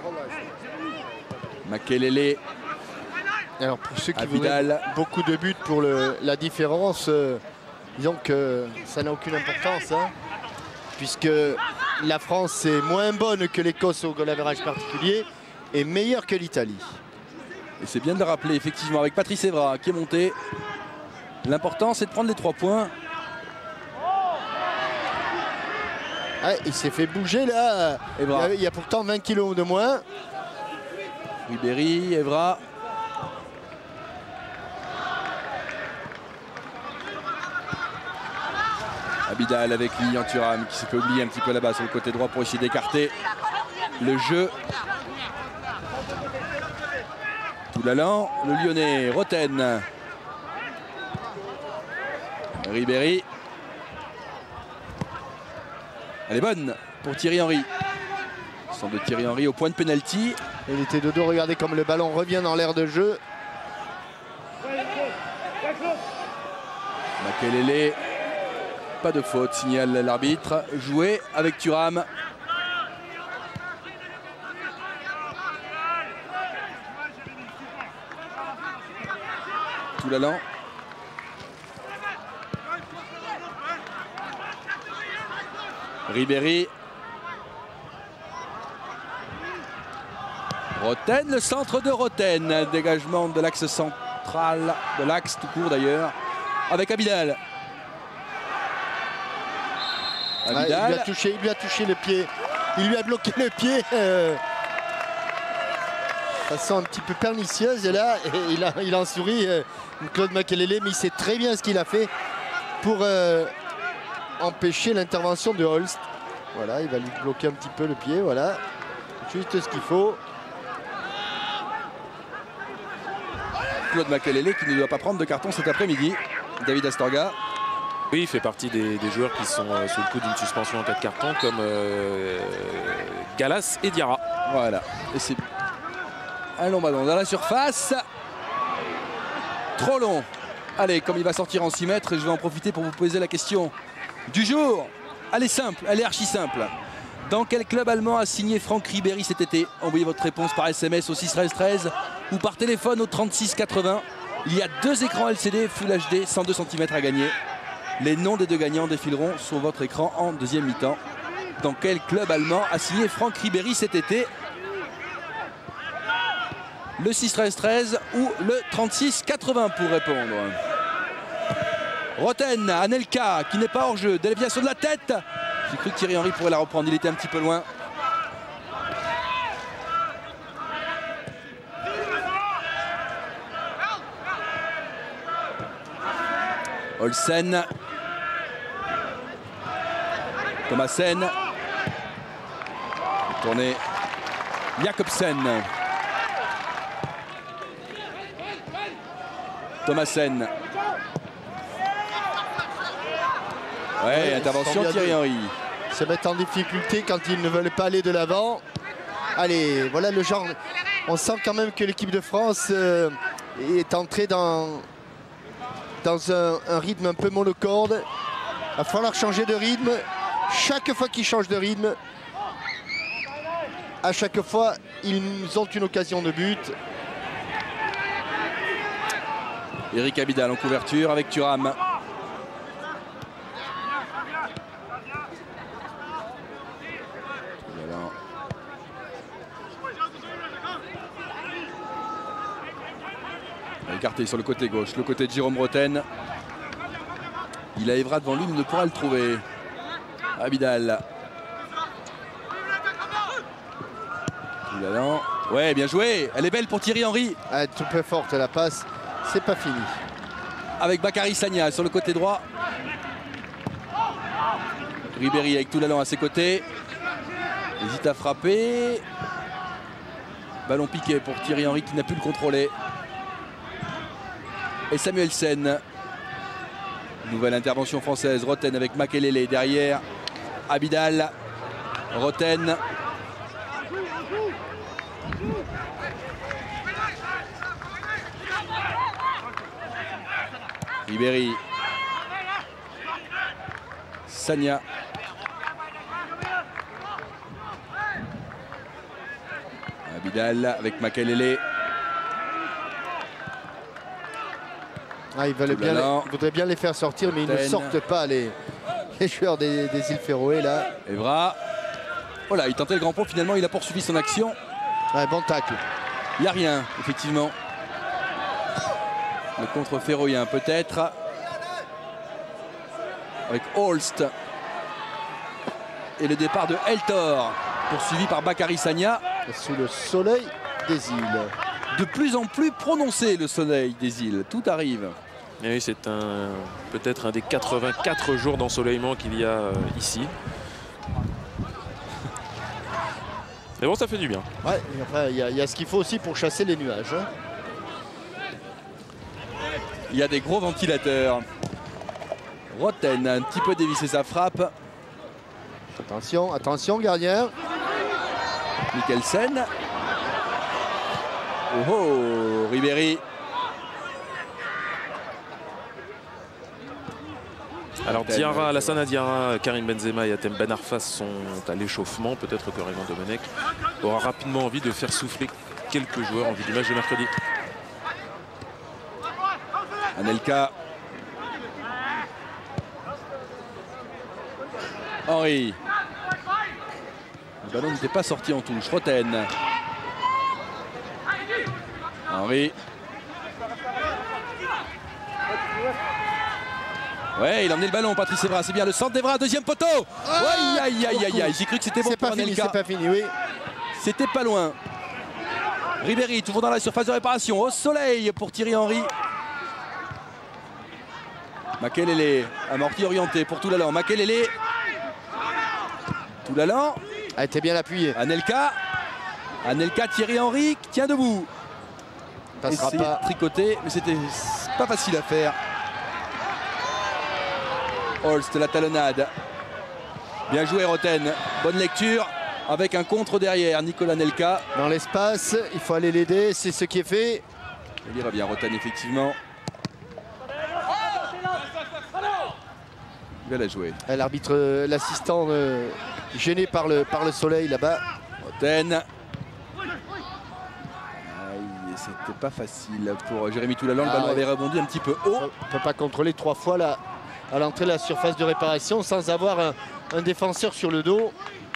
Makelele. Alors pour ceux qui Abidal. voudraient beaucoup de buts pour le, la différence, euh, disons que ça n'a aucune importance. Hein, puisque la France est moins bonne que l'Écosse au goal average particulier et meilleure que l'Italie. Et c'est bien de le rappeler, effectivement, avec Patrice Evra qui est monté. L'important, c'est de prendre les trois points. Ah, il s'est fait bouger là. Il y, Evra. a, il y a pourtant vingt kilos de moins. Ribéry, Evra. Abidal avec Lilian Thuram qui s'est fait oublier un petit peu là-bas sur le côté droit pour essayer d'écarter le jeu. Toulalan, le Lyonnais, Roten. Ribéry. Elle est bonne pour Thierry Henry. Centre de Thierry Henry au point de pénalty. Il était de dos, regardez comme le ballon revient dans l'air de jeu. Makelele. Pas de faute, signale l'arbitre. Joué avec Thuram. Toulalan. Ribéry. Roten, le centre de Roten. Dégagement de l'axe central, de l'axe tout court d'ailleurs, avec Abidal. Ouais, il, lui a touché, il lui a touché le pied. Il lui a bloqué le pied. Euh, de façon un petit peu pernicieuse. Et là, et il, a, il en sourit, euh, Claude Makélélé, mais il sait très bien ce qu'il a fait pour euh, empêcher l'intervention de Holst. Voilà, il va lui bloquer un petit peu le pied. Voilà, juste ce qu'il faut. Claude Makélélé qui ne doit pas prendre de carton cet après-midi. David Astorga. Oui, il fait partie des, des joueurs qui sont euh, sous le coup d'une suspension en cas de carton, comme euh, Gallas et Diarra. Voilà. Et c'est un long ballon dans la surface. Trop long. Allez, comme il va sortir en six mètres, je vais en profiter pour vous poser la question du jour. Elle est simple, elle est archi simple. Dans quel club allemand a signé Franck Ribéry cet été? Envoyez votre réponse par S M S au six treize treize ou par téléphone au trente-six quatre-vingts. Il y a deux écrans L C D Full H D, cent deux centimètres à gagner. Les noms des deux gagnants défileront sur votre écran en deuxième mi-temps. Dans quel club allemand a signé Franck Ribéry cet été? Le six treize treize ou le trente-six quatre-vingts pour répondre. Roten, Anelka qui n'est pas hors jeu. Déviation de la tête. J'ai cru que Thierry Henry pourrait la reprendre. Il était un petit peu loin. Olsen. Thomasen. Tourné. Jakobsen. Thomasen. Ouais, ouais, intervention Thierry Henry. Se mettre en difficulté quand ils ne veulent pas aller de l'avant. Allez, voilà le genre. On sent quand même que l'équipe de France euh, est entrée dans, dans un, un rythme un peu monocorde. Il va falloir changer de rythme. Chaque fois qu'ils changent de rythme, à chaque fois, ils ont une occasion de but. Eric Abidal en couverture avec Thuram. Écarté sur le côté gauche, le côté de Jérôme Roten. Il a Evra devant lui, il ne pourra le trouver. Abidal. Toulalan. Ouais, bien joué. Elle est belle pour Thierry Henry. Ah, tout peu forte la passe. C'est pas fini. Avec Bakary Sagna sur le côté droit. Ribéry avec Toulalan à ses côtés. Hésite à frapper. Ballon piqué pour Thierry Henry qui n'a pu le contrôler. Et Samuelsen. Nouvelle intervention française. Roten avec Makélélé derrière. Abidal. Roten. Ribéry. Sagna. Abidal avec Makélélé. Ah, ils, veulent bien les, ils voudraient bien les faire sortir, mais ils Ten. ne sortent pas les, les joueurs des, des îles Féroé là. Evra. Voilà, il tentait le grand pont, finalement il a poursuivi son action. Ouais, bon tacle. Il n'y a rien, effectivement. Le contre-féroïen peut-être. Avec Holst. Et le départ de Eltor, poursuivi par Bakary Sagna. Sous le soleil des îles. De plus en plus prononcé le soleil des îles, tout arrive. Et oui, c'est un peut-être un des quatre-vingt-quatre jours d'ensoleillement qu'il y a euh, ici. Mais bon, ça fait du bien. Ouais, il enfin, y, y a ce qu'il faut aussi pour chasser les nuages. Hein. Il y a des gros ventilateurs. Roten a un petit peu dévissé sa frappe. Attention, attention, gardien. Mikkelsen. Oh oh, Ribéry. Alors Diarra, Alassane Diarra, Karim Benzema et Hatem Ben Arfa sont à l'échauffement. Peut-être que Raymond Domenech aura rapidement envie de faire souffler quelques joueurs en vue du match de mercredi. Anelka. Henry. Le ballon n'était pas sorti en touche. Roten. Henry. Ouais, il a emmené le ballon, Patrice Evra. C'est bien le centre d'Evra, deuxième poteau. Aïe, aïe, aïe, aïe, aïe. J'ai cru que c'était bon pour Anelka. C'est pas fini, oui. C'était pas loin. Ribéry, toujours dans la surface de réparation. Au soleil pour Thierry Henry. Makelele, amorti orienté pour Toulalan. Makelele. Toulalan. A été bien appuyé. Anelka. Anelka, Thierry Henry qui tient debout. Passera pas. Tricoté, mais c'était pas facile à faire. Holst, la talonnade. Bien joué Roten. Bonne lecture avec un contre derrière. Nicolas Anelka. Dans l'espace, il faut aller l'aider. C'est ce qui est fait. Il ira bien Roten effectivement. Il va la jouer. L'arbitre, l'assistant euh, gêné par le, par le soleil là-bas. Roten. Aïe, c'était pas facile pour Jérémy Toulalan. Le Ah, ballon ouais. avait rebondi un petit peu haut. On ne peut pas contrôler trois fois là, à l'entrée de la surface de réparation sans avoir un, un défenseur sur le dos.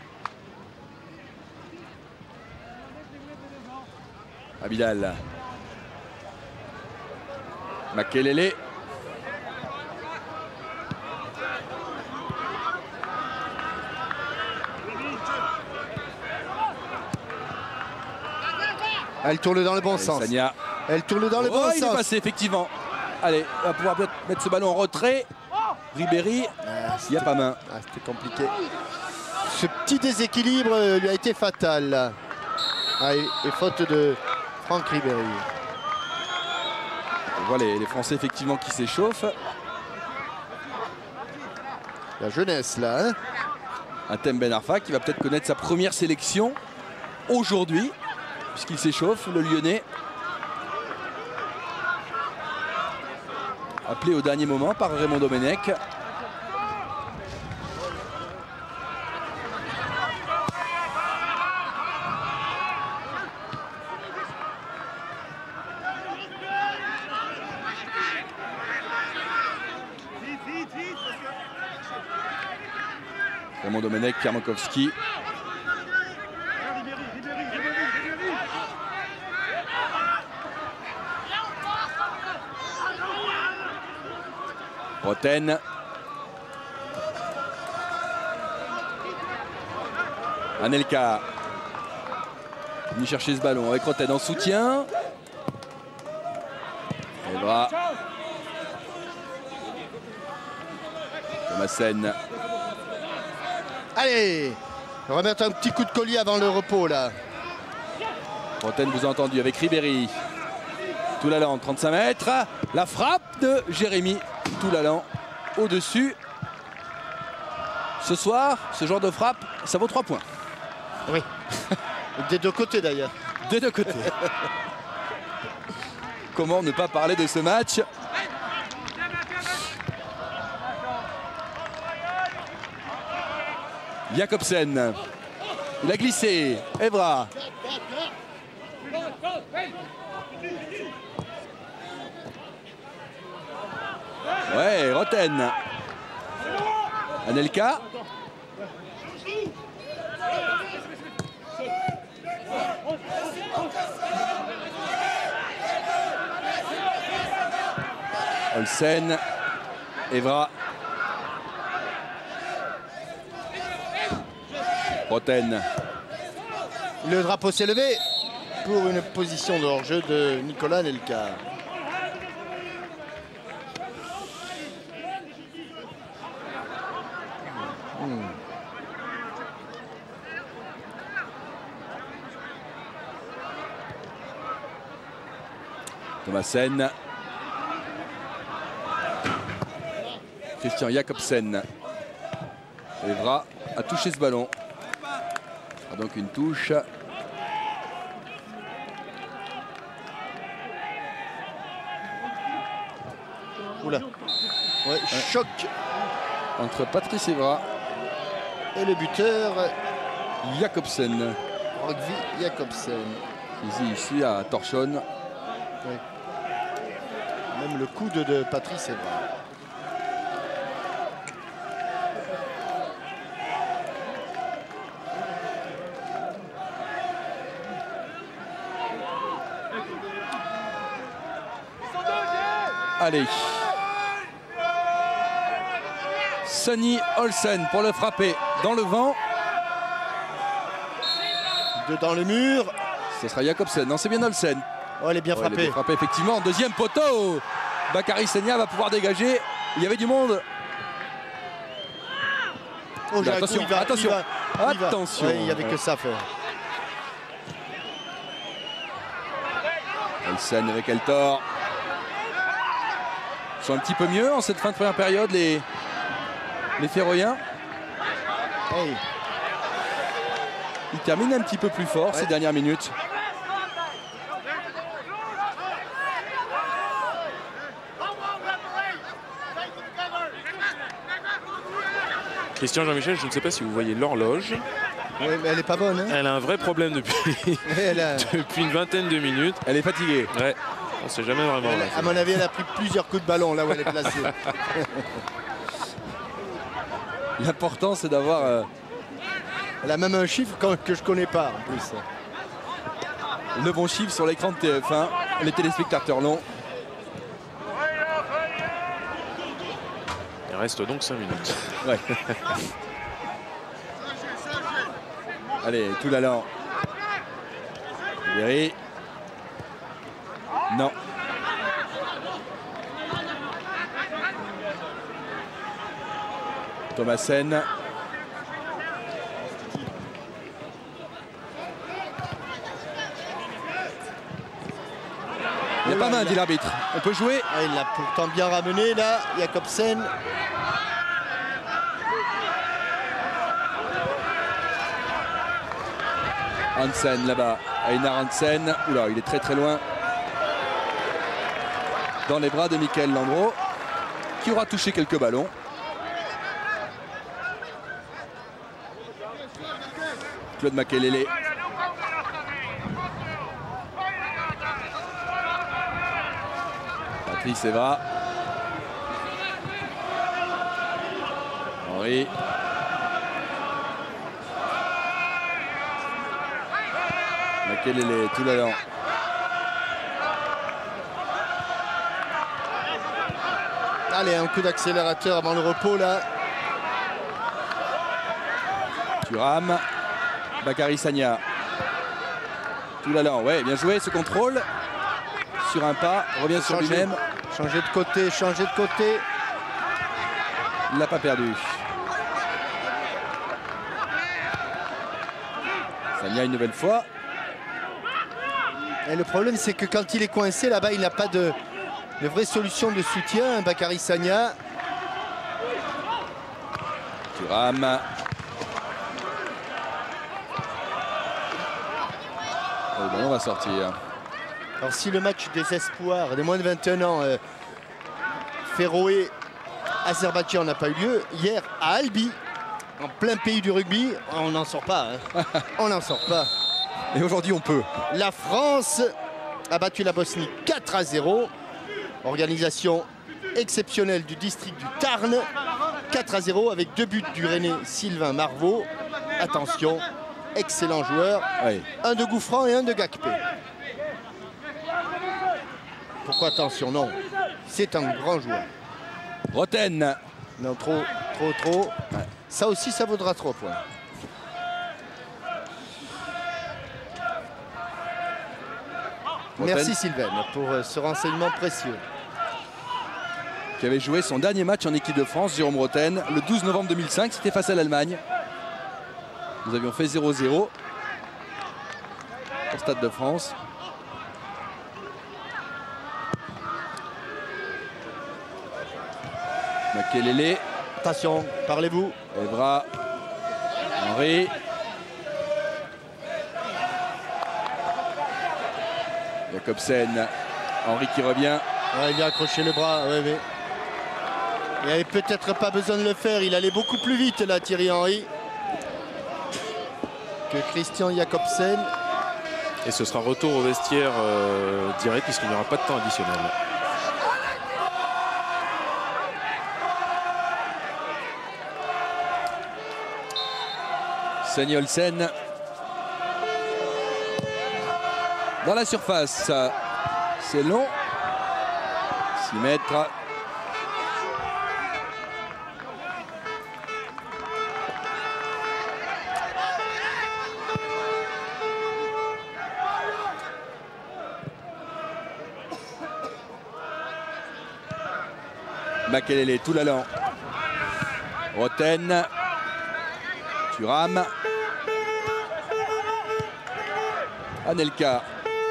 Abidal. Makelele. Elle tourne dans le bon Allez, sens. Sagna. Elle tourne dans le Oh, bon il est sens. passé effectivement. Allez, on va pouvoir peut-être mettre ce ballon en retrait. Ribéry, il n'y a pas main. Ah, c'était compliqué. Ce petit déséquilibre euh, lui a été fatal. Ah, et, et faute de Franck Ribéry. On voit les, les Français effectivement qui s'échauffent. La jeunesse là. Hein. Hatem Ben Arfa qui va peut-être connaître sa première sélection aujourd'hui, puisqu'il s'échauffe, le Lyonnais. Appelé au dernier moment par Raymond Domenech. Raymond Domenech, Pierre Mokowski. Roten. Anelka. Venu chercher ce ballon avec Roten en soutien. Evra. Thomasen. Allez, on va mettre un petit coup de collier avant le repos là. Roten vous a entendu avec Ribéry. Toulalan, trente-cinq mètres. La frappe de Jérémy Toulalan au-dessus. Ce soir, ce genre de frappe, ça vaut trois points. Oui. Des deux côtés d'ailleurs. Des deux côtés. Comment ne pas parler de ce match? Jakobsen. Il a glissé. Evra. Ouais, Roten. Anelka. Olsen. Evra. Roten. Le drapeau s'est levé pour une position de hors-jeu de Nicolas Anelka. Hmm. Thomasen. Christian Jakobsen. Evra a touché ce ballon. Ah, donc une touche. Oula. Ouais, choc entre Patrice Evra et le buteur Jakobsen. Rugby Jakobsen. Ici, ici à Torchon. Oui. Même le coude de Patrice Evra. Allez. Sonny Olsen pour le frapper dans le vent. Dedans le mur. Ce sera Jakobsen. Non, c'est bien Olsen. Oh, elle est bien Ouais, frappée. il est bien frappé, effectivement. Deuxième poteau. Bakary Sagna va pouvoir dégager. Il y avait du monde. Oh, Mais j'ai un attention, coup, il va, attention. il va, il va. Attention. Ouais, il n'y avait Ouais. que ça à faire. Olsen avec Eltor. Ils sont un petit peu mieux en cette fin de première période, les, les Féroïens. Hey. Ils terminent un petit peu plus fort Ouais. ces dernières minutes. Christian Jean-Michel, je ne sais pas si vous voyez l'horloge. Oui, mais elle est pas bonne. Hein. Elle a un vrai problème depuis, Elle a- depuis une vingtaine de minutes. Elle est fatiguée. Ouais, on ne sait jamais vraiment. elle- là. à mon avis, elle a pris plusieurs coups de ballon là où elle est placée. L'important, c'est d'avoir... euh, Elle a même un chiffre quand- que je connais pas en plus. le bon chiffre sur l'écran de T F un. Les téléspectateurs l'ont. Il reste donc cinq minutes. Ouais. Allez, tout l'allant. Ribéry. Non. Thomasen. Il n'y a pas main, dit l'arbitre. On peut jouer. Ah, il l'a pourtant bien ramené là, Jakobsen. Hansen là-bas. Einar Hansen. Oula, il est très très loin. Dans les bras de Michael Landreau, qui aura touché quelques ballons. Claude Makelele. Patrice Evra. Henri. Makelele, tout l'allant. Allez, un coup d'accélérateur avant le repos là. Thuram. Bakary Sagna. Tout l'allant, ouais, bien joué ce contrôle. Sur un pas, revient sur Changer. lui-même. Changer de côté, changer de côté. Il l'a pas perdu. Sagna une nouvelle fois. Et le problème, c'est que quand il est coincé là-bas, il n'a pas de, de vraie solution de soutien. Bakary Sagna. Thuram. Le ballon va sortir. Alors si le match des espoirs des moins de vingt et un ans, euh, Féroé, Azerbaïdjan n'a pas eu lieu, hier à Albi, en plein pays du rugby, on n'en sort pas. Hein. On n'en sort pas. Et aujourd'hui, on peut. La France a battu la Bosnie quatre à zéro. Organisation exceptionnelle du district du Tarn. quatre à zéro avec deux buts du Rennais Sylvain Marvaux. Attention, excellent joueur. Oui. Un de Gouffran et un de Gakpé. Pourquoi attention? Non, c'est un grand joueur. Roten. Non, trop, trop, trop. Ouais. Ça aussi, ça vaudra trois points. Roten, Merci Sylvain pour euh, ce renseignement précieux. qui avait joué son dernier match en équipe de France, Jérôme Roten, le douze novembre deux mille cinq. C'était face à l'Allemagne. Nous avions fait zéro zéro au Stade de France. Makelele, Attention, parlez-vous. Evra, Henri. Jakobsen, Henri qui revient. Ouais, il vient accrocher le bras. Ouais, ouais. Il n'avait peut-être pas besoin de le faire, il allait beaucoup plus vite là, Thierry Henry, que Christian Jacobsen. Et ce sera retour au vestiaire euh, direct puisqu'il n'y aura pas de temps additionnel. Sonny Olsen dans la surface, c'est long, six mètres. Makelele, tout l'allant. Roten. Thuram. Anelka.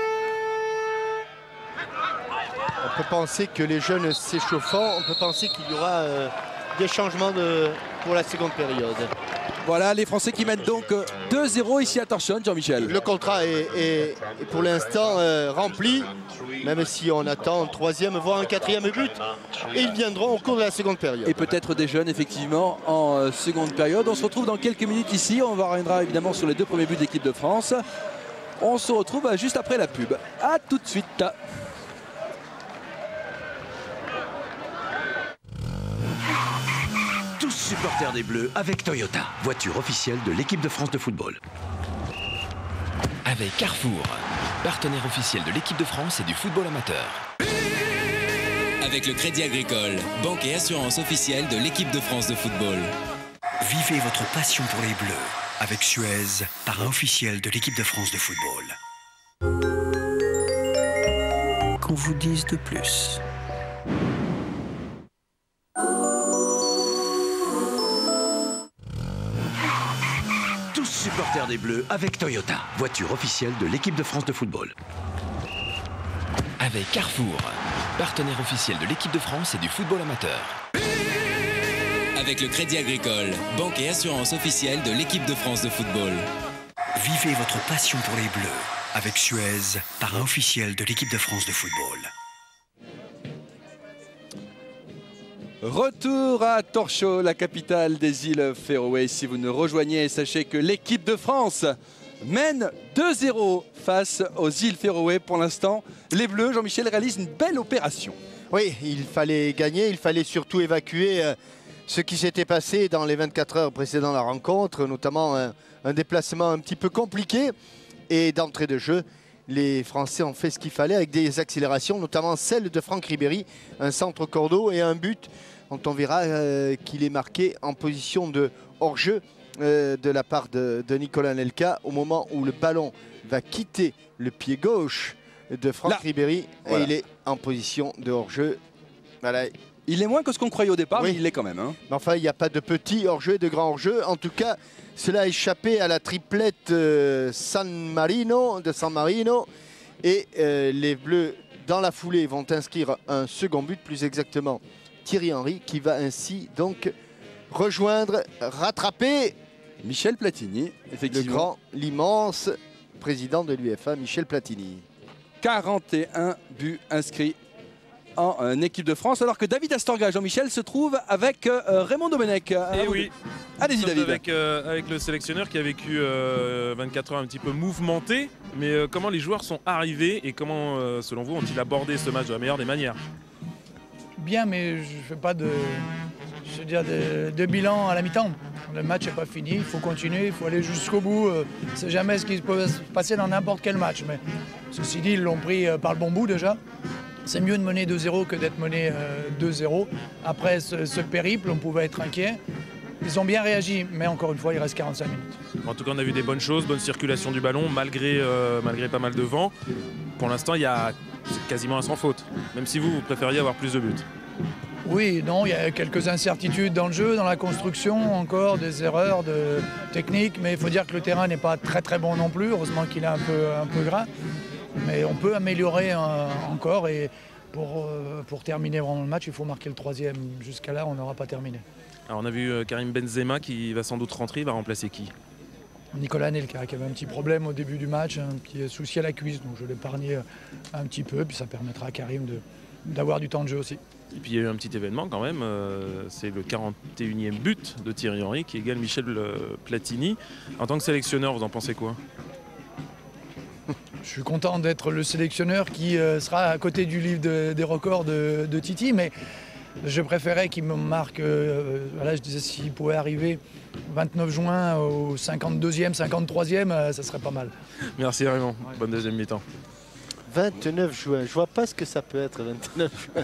On peut penser que les jeunes s'échauffant, on peut penser qu'il y aura euh, des changements de, pour la seconde période. Voilà les Français qui mènent donc deux zéro ici à Torchon, Jean-Michel. Le contrat est, est, est pour l'instant euh, rempli, même si on attend un troisième, voire un quatrième but. Et ils viendront au cours de la seconde période. Et peut-être des jeunes, effectivement, en euh, seconde période. On se retrouve dans quelques minutes ici. On reviendra évidemment sur les deux premiers buts de l'équipe de France. On se retrouve euh, juste après la pub. A tout de suite. Tous supporters des Bleus avec Toyota, voiture officielle de l'équipe de France de football. Avec Carrefour, partenaire officiel de l'équipe de France et du football amateur. Avec le Crédit Agricole, banque et assurance officielle de l'équipe de France de football. Vivez votre passion pour les Bleus avec Suez, parrain officiel de l'équipe de France de football. Qu'on vous dise de plus. Tous supporters des Bleus avec Toyota, voiture officielle de l'équipe de France de football. Avec Carrefour, partenaire officiel de l'équipe de France et du football amateur. Avec le Crédit Agricole, banque et assurance officielle de l'équipe de France de football. Vivez votre passion pour les Bleus avec Suez, parrain officiel de l'équipe de France de football. Retour à Torchon, la capitale des îles Féroé. Si vous nous rejoignez, sachez que l'équipe de France mène deux zéro face aux îles Féroé. Pour l'instant, les Bleus, Jean-Michel, réalisent une belle opération. Oui, il fallait gagner, il fallait surtout évacuer euh, ce qui s'était passé dans les vingt-quatre heures précédant la rencontre, notamment un, un déplacement un petit peu compliqué. Et d'entrée de jeu, les Français ont fait ce qu'il fallait avec des accélérations, notamment celle de Franck Ribéry, un centre cordeau et un but dont on verra euh, qu'il est marqué en position de hors-jeu euh, de la part de, de Nicolas Anelka au moment où le ballon va quitter le pied gauche de Franck Là. Ribéry. Voilà. Et il est en position de hors-jeu. Voilà. Il est moins que ce qu'on croyait au départ, oui. mais il l'est quand même. Hein. Mais enfin, il n'y a pas de petit hors-jeu et de grand hors-jeu. En tout cas, cela a échappé à la triplette euh, San Marino, de San Marino. Et euh, les Bleus, dans la foulée, vont inscrire un second but, plus exactement Thierry Henry, qui va ainsi donc rejoindre, rattraper Michel Platini, effectivement. Le grand, l'immense président de l'U E F A, Michel Platini. quarante et un buts inscrits en euh, équipe de France, alors que David Astorga, Jean-Michel, se trouve avec euh, Raymond Domenech. Et oui, allez-y David. Avec, euh, avec le sélectionneur qui a vécu euh, vingt-quatre heures un petit peu mouvementées, mais euh, comment les joueurs sont arrivés et comment, euh, selon vous, ont-ils abordé ce match de la meilleure des manières? Bien, mais je ne fais pas de, je veux dire de, de bilan à la mi-temps. Le match n'est pas fini, il faut continuer, il faut aller jusqu'au bout. On ne sait jamais ce qui peut se passer dans n'importe quel match. Mais ceci dit, ils l'ont pris par le bon bout déjà. C'est mieux de mener deux zéro que d'être mené deux zéro. Après ce, ce périple, on pouvait être inquiet. Ils ont bien réagi, mais encore une fois, il reste quarante-cinq minutes. En tout cas, on a vu des bonnes choses, bonne circulation du ballon, malgré, euh, malgré pas mal de vent. Pour l'instant, il y a quasiment un sans faute, même si vous, vous préfériez avoir plus de buts. Oui, non, il y a quelques incertitudes dans le jeu, dans la construction, encore des erreurs de technique, mais il faut dire que le terrain n'est pas très très bon non plus, heureusement qu'il est un peu, un peu gras. Mais on peut améliorer euh, encore et pour, euh, pour terminer vraiment le match, il faut marquer le troisième. Jusqu'à là, on n'aura pas terminé. Alors on a vu euh, Karim Benzema qui va sans doute rentrer, il va remplacer qui? Nicolas Anelka qui avait un petit problème au début du match, un petit souci à la cuisse, donc je l'épargnais un petit peu, puis ça permettra à Karim de, d'avoir du temps de jeu aussi. Et puis il y a eu un petit événement quand même, euh, c'est le quarante et unième but de Thierry Henry qui égale Michel euh, Platini. En tant que sélectionneur, vous en pensez quoi? Je suis content d'être le sélectionneur qui euh, sera à côté du livre de, des records de, de Titi, mais je préférais qu'il me marque, euh, voilà, je disais s'il pouvait arriver vingt-neuf juin au cinquante-deuxième, cinquante-troisième, euh, ça serait pas mal. Merci Raymond, bonne deuxième mi-temps. vingt-neuf juin, je vois pas ce que ça peut être vingt-neuf juin.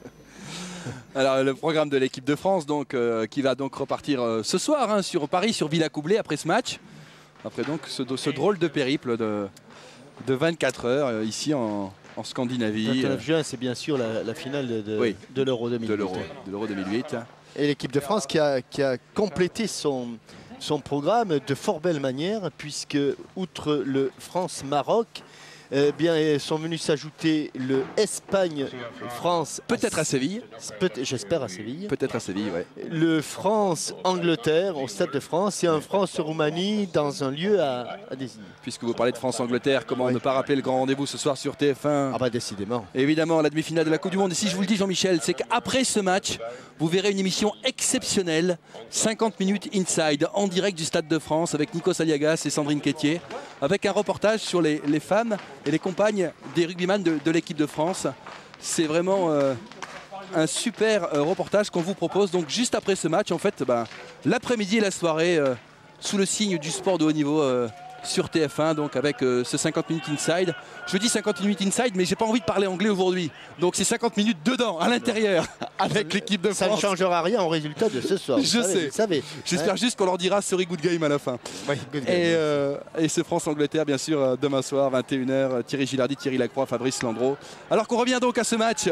Alors le programme de l'équipe de France donc, euh, qui va donc repartir euh, ce soir hein, sur Paris, sur Villacoublay après ce match. Après donc ce, ce drôle de périple de, de vingt-quatre heures euh, ici en, en Scandinavie. vingt-neuf juin, c'est bien sûr la, la finale de, de, oui, de l'Euro deux mille huit. De l'Euro deux mille huit. Et l'équipe de France qui a, qui a complété son, son programme de fort belle manière, puisque outre le France-Maroc, Eh bien, sont venus s'ajouter le Espagne-France. Peut-être à Séville. Peut J'espère à Séville. Peut-être à Séville, oui. Le France-Angleterre au Stade de France et un France-Roumanie dans un lieu à, à désigner. Puisque vous parlez de France-Angleterre, comment oui. ne pas rappeler le grand rendez-vous ce soir sur T F un? Ah bah décidément. Évidemment, la demi-finale de la Coupe du Monde. Et si je vous le dis, Jean-Michel, c'est qu'après ce match, vous verrez une émission exceptionnelle, cinquante minutes inside, en direct du Stade de France, avec Nikos Aliagas et Sandrine Quétier, avec un reportage sur les, les femmes et les compagnes des rugbyman de, de l'équipe de France. C'est vraiment euh, un super euh, reportage qu'on vous propose. Donc juste après ce match, en fait, ben, l'après-midi et la soirée, euh, sous le signe du sport de haut niveau euh, sur T F un, donc avec euh, ce cinquante minutes inside. Je dis cinquante minutes inside, mais j'ai pas envie de parler anglais aujourd'hui. Donc c'est cinquante minutes dedans, à l'intérieur, avec l'équipe de France. Ça ne changera rien au résultat de ce soir. Je sais. Vous savez. J'espère hein. juste qu'on leur dira sorry good game à la fin. Oui, good game. Et, euh, et ce France-Angleterre, bien sûr, demain soir, vingt et une heures. Thierry Gilardi, Thierry Lacroix, Fabrice Landreau. Alors qu'on revient donc à ce match.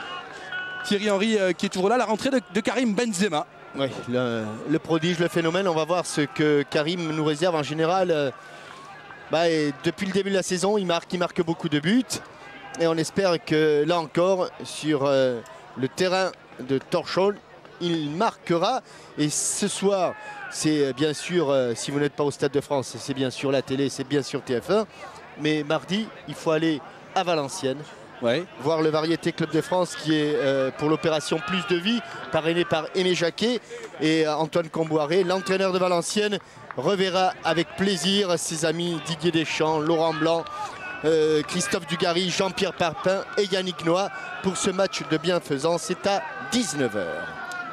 Thierry Henry euh, qui est toujours là, la rentrée de, de Karim Benzema. Oui, le, le prodige, le phénomène. On va voir ce que Karim nous réserve en général. Euh, Bah, depuis le début de la saison, il marque, il marque beaucoup de buts. Et on espère que là encore, sur euh, le terrain de Torshov, il marquera. Et ce soir, c'est bien sûr, euh, si vous n'êtes pas au Stade de France, c'est bien sûr la télé, c'est bien sûr T F un. Mais mardi, il faut aller à Valenciennes. Ouais. Voir le Variété Club de France qui est euh, pour l'opération Plus de Vie, parrainé par Aimé Jacquet et euh, Antoine Comboiré, l'entraîneur de Valenciennes, reverra avec plaisir ses amis Didier Deschamps, Laurent Blanc, euh, Christophe Dugarry, Jean-Pierre Papin et Yannick Noah pour ce match de bienfaisance. C'est à dix-neuf heures.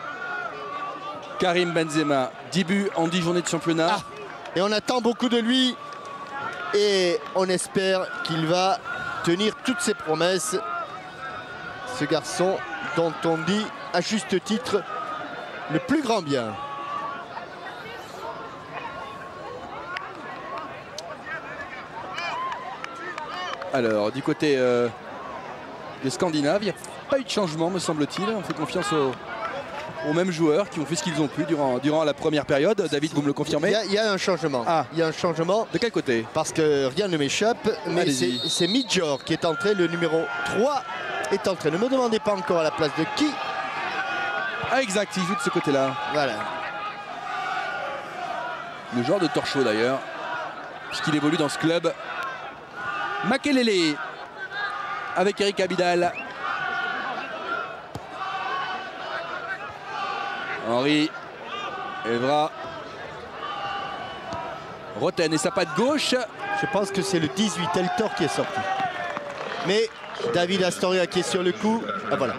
Karim Benzema, dix buts en dix journées de championnat. Ah, et on attend beaucoup de lui et on espère qu'il va tenir toutes ses promesses. Ce garçon dont on dit à juste titre le plus grand bien. Alors, du côté euh, des Scandinaves, il n'y a pas eu de changement, me semble-t-il. On fait confiance aux, aux mêmes joueurs qui ont fait ce qu'ils ont pu durant, durant la première période. David, vous me le confirmez? Il y, y a un changement. Ah. Il y a un changement. De quel côté? Parce que rien ne m'échappe, mais c'est Midjor qui est entré, le numéro trois est entré. Ne me demandez pas encore à la place de qui. Ah exact, il joue de ce côté-là. Voilà. Le joueur de Torchot d'ailleurs, puisqu'il évolue dans ce club. Makelele avec Eric Abidal. Henry, Evra, Roten et sa patte gauche. Je pense que c'est le dix-huit, Eltor qui est sorti. Mais David Astoria qui est sur le coup. Ah voilà.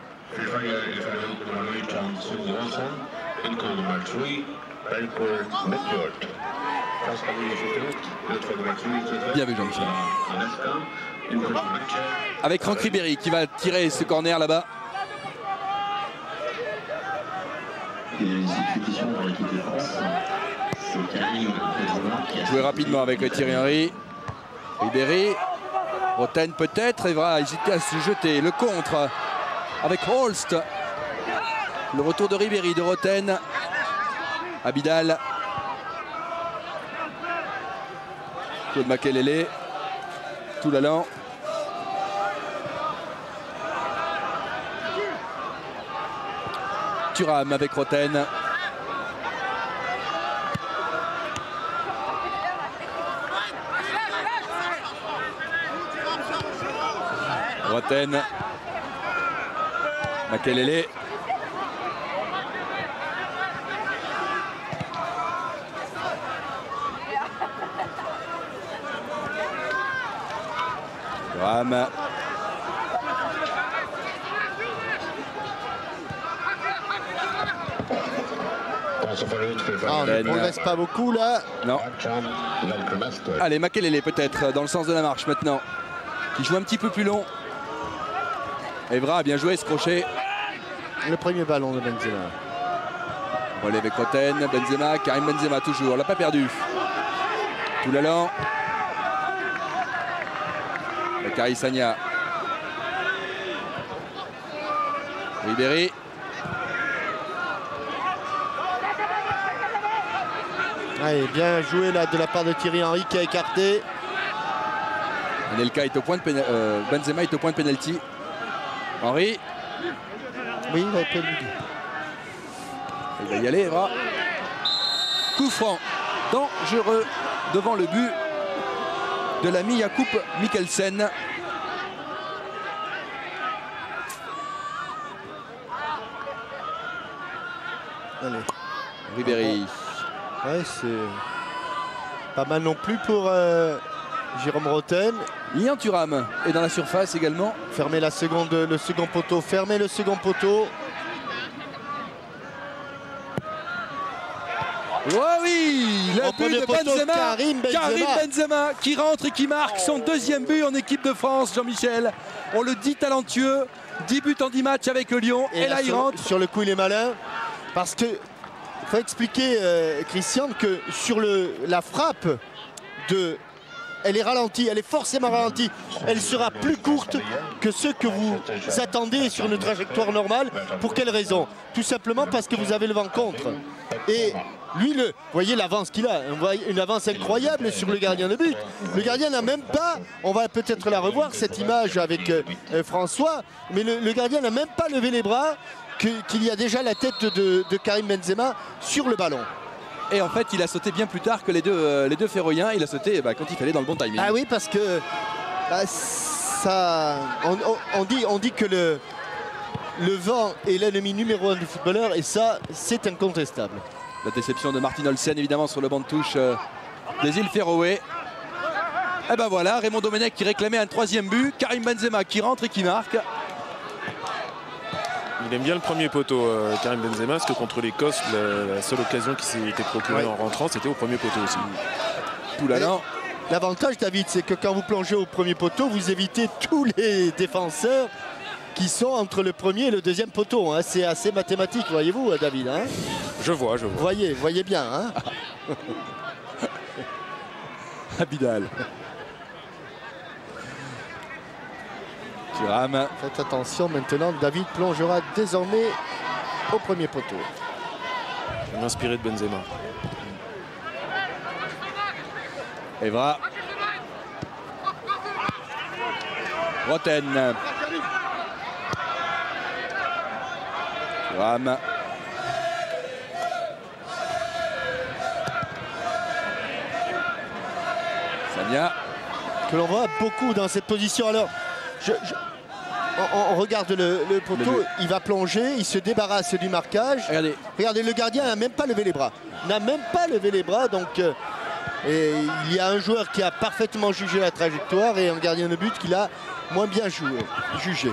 Bien vu Jean-Michel. Avec Franck Ribéry qui va tirer ce corner là-bas. Jouer rapidement avec Thierry Henry. Ribéry. Roten peut-être. Il va hésiter à se jeter. Le contre avec Holst. Le retour de Ribéry, de Roten. Abidal. Claude Makelele. Tout l'allant. Thuram avec Roten. Roten. Makelele. Thuram. Ah, on ne progresse pas beaucoup là. Non. Allez, Makelele peut-être dans le sens de la marche maintenant. Qui joue un petit peu plus long. Evra a bien joué ce crochet. Le premier ballon de Benzema. Relais avec Roten, Benzema, Karim Benzema toujours, on l'a pas perdu. Toulalan. Bakary Sagna. Ribéry. Allez, bien joué là de la part de Thierry Henry qui a écarté. Anelka est au point de euh, Benzema est au point de pénalty. Henry. Oui, il a été lui. Il va y aller, Evra. Coup franc dangereux devant le but de l'ami Jakub Mikkelsen. Allez. Ribéry. Ouais, c'est pas mal non plus pour euh, Jérôme Roten. Lilian Thuram est dans la surface également. Fermer la seconde, le second poteau. Fermer le second poteau. Oh oui, le Au but de poteau, Benzema. Karim Benzema. Karim Benzema qui rentre et qui marque son deuxième but en équipe de France, Jean-Michel. On le dit talentueux, dix buts en dix matchs avec le Lyon. Et, et là, là, il sur, rentre. Sur le coup, il est malin. Parce que il faut expliquer, euh, Christian, que sur le, la frappe, de, elle est ralentie, elle est forcément ralentie. Elle sera plus courte que ce que vous attendez sur une trajectoire normale. Pour quelle raison? Tout simplement parce que vous avez le vent contre. Et lui, le, vous voyez l'avance qu'il a, une avance incroyable sur le gardien de but. Le gardien n'a même pas, on va peut-être la revoir, cette image avec euh, François, mais le, le gardien n'a même pas levé les bras, qu'il y a déjà la tête de, de Karim Benzema sur le ballon. Et en fait, il a sauté bien plus tard que les deux, euh, les deux Féroïens. Il a sauté bah, quand il fallait dans le bon timing. Ah oui, parce que bah, ça, on, on, on, dit, on dit que le, le vent est l'ennemi numéro un du footballeur, et ça, c'est incontestable. La déception de Martin Olsen, évidemment, sur le banc de touche euh, des îles Féroé. Et ben voilà, Raymond Domenech qui réclamait un troisième but. Karim Benzema qui rentre et qui marque. Il aime bien le premier poteau, euh, Karim Benzema, parce que contre l'Écosse, la, la seule occasion qui s'est été procurée ouais. en rentrant, c'était au premier poteau aussi. Toulalan. L'avantage, David, c'est que quand vous plongez au premier poteau, vous évitez tous les défenseurs qui sont entre le premier et le deuxième poteau. Hein. C'est assez mathématique, voyez-vous, David. Hein. Je vois, je vois. Voyez, voyez bien. Hein. Abidal. Thuram. Faites attention maintenant, David plongera désormais au premier poteau. Je vais m'inspirer de Benzema. Evra. Roten. Thuram. Sagna. Que l'on voit beaucoup dans cette position. Alors, je, je, on, on regarde le, le poteau, le il va plonger, il se débarrasse du marquage. Regardez, Regardez le gardien n'a même pas levé les bras. N'a même pas levé les bras, donc euh, et il y a un joueur qui a parfaitement jugé la trajectoire et un gardien de but qui l'a moins bien joué, jugé.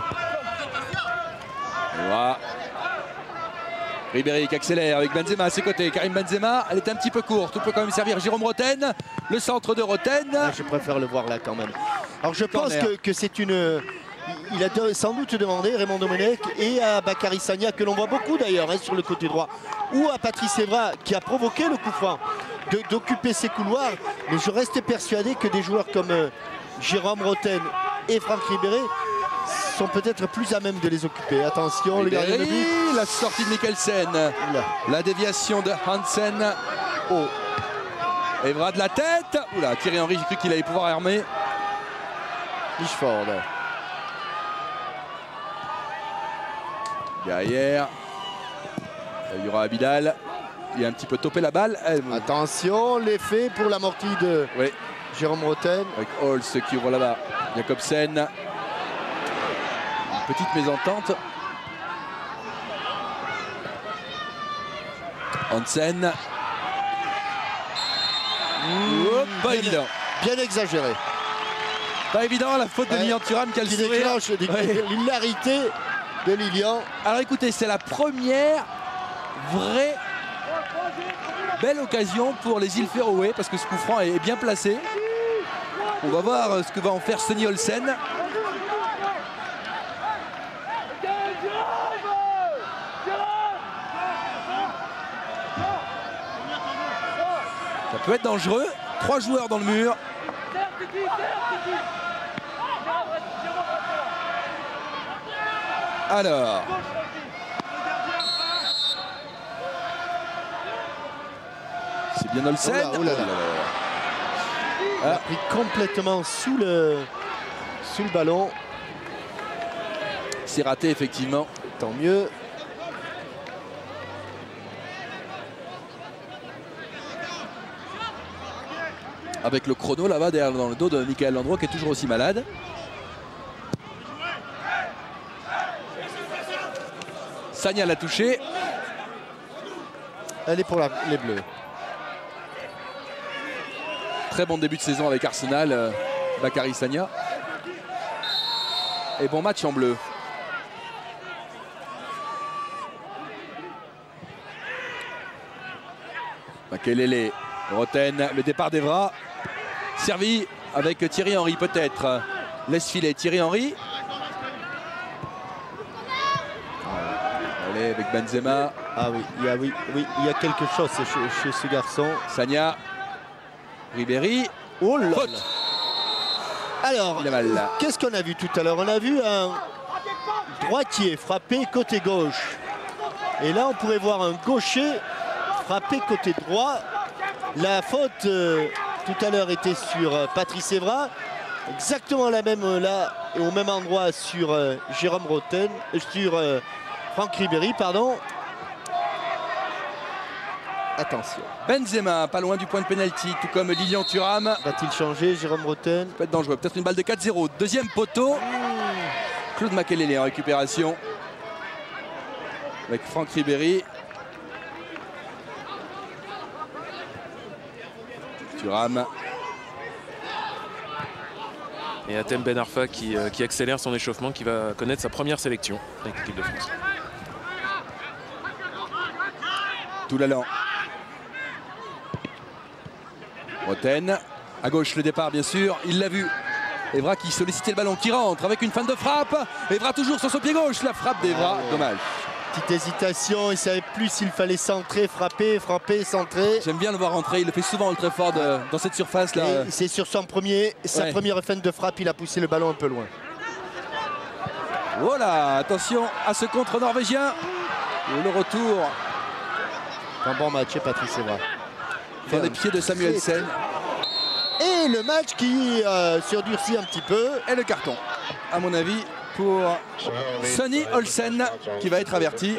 Voilà. Ribéry qui accélère avec Benzema à ses côtés. Karim Benzema, elle est un petit peu courte. On peut quand même servir Jérôme Roten. Le centre de Roten. Ah, je préfère le voir là quand même. Alors je pense que, que c'est une... Il a sans doute demandé, Raymond Domenech, et à Bakary Sagna, que l'on voit beaucoup d'ailleurs hein, sur le côté droit, ou à Patrice Evra, qui a provoqué le coup franc, d'occuper ses couloirs. Mais je reste persuadé que des joueurs comme euh, Jérôme Roten et Franck Ribéry sont peut-être plus à même de les occuper. Attention, Ribéry, le gardien de but. La sortie de Mikkelsen. Oula. La déviation de Hansen. Oh. Evra de la tête. Oula, Thierry Henry, j'ai cru qu'il allait pouvoir armer. Lichford. Derrière, il y aura Abidal. Il a un petit peu topé la balle. Attention, l'effet pour l'amorti de oui. Jérôme Roten. Avec Holz qui ouvre là-bas. Jacobsen. Petite mésentente. Hansen. Mmh, oh, pas bien, évident. Bien exagéré. Pas évident, la faute de Ouais, Lilian Thuram qui a le Qui sourire. déclenche Ouais. l'hilarité de Lilian. Alors écoutez, c'est la première vraie belle occasion pour les îles Féroé parce que ce coup franc est bien placé. On va voir ce que va en faire Sonny Olsen. Ça peut être dangereux. Trois joueurs dans le mur. Alors. C'est bien Olsen. Oh là, oh là là. Oh là là. Il a pris complètement sous le, sous le ballon. C'est raté effectivement. Tant mieux. Avec le chrono là-bas derrière dans le dos de Michael Landreau qui est toujours aussi malade. Sagna l'a touché. Elle est pour la, les Bleus. Très bon début de saison avec Arsenal, euh, Bakary Sagna. Et bon match en bleu. Makelele, Roten, le départ d'Evra. Servi avec Thierry Henry peut-être. Laisse filer Thierry Henry. Allez avec Benzema. Ah oui, il y a, oui, oui, il y a quelque chose chez, chez ce garçon. Sagna. Ribéry. Oh là Faute. là. Alors, Il a mal là. qu'est-ce qu'on a vu tout à l'heure? On a vu un droitier frapper côté gauche. Et là, on pourrait voir un gaucher frapper côté droit. La faute euh, tout à l'heure était sur euh, Patrice Evra. Exactement la même euh, là, et au même endroit sur euh, Jérôme Roten, euh, sur euh, Franck Ribéry, pardon. Attention. Benzema, pas loin du point de pénalty, tout comme Lilian Thuram. Va-t-il changer, Jérôme Roten? Peut être dangereux, peut-être une balle de quatre zéro. Deuxième poteau. Claude Makelele en récupération. Avec Franck Ribéry. Thuram. Et Hatem Ben Arfa qui, euh, qui accélère son échauffement, qui va connaître sa première sélection avec l'équipe de France. Toulalan. Roten. À gauche le départ bien sûr, il l'a vu. Evra qui sollicitait le ballon, qui rentre avec une fin de frappe. Evra toujours sur son pied gauche, la frappe d'Evra, dommage. Petite hésitation, il ne savait plus s'il fallait centrer, frapper, frapper, centrer. J'aime bien le voir rentrer, il le fait souvent très fort de, dans cette surface là. Et c'est sur son premier, sa Ouais. première fin de frappe, il a poussé le ballon un peu loin. Voilà, attention à ce contre norvégien. Et le retour Un bon match, et Patrice Evra. dans les pieds de Samuelsen. Et le match qui euh, surdurcit un petit peu. Et le carton, à mon avis, pour Sonny Olsen qui va être averti.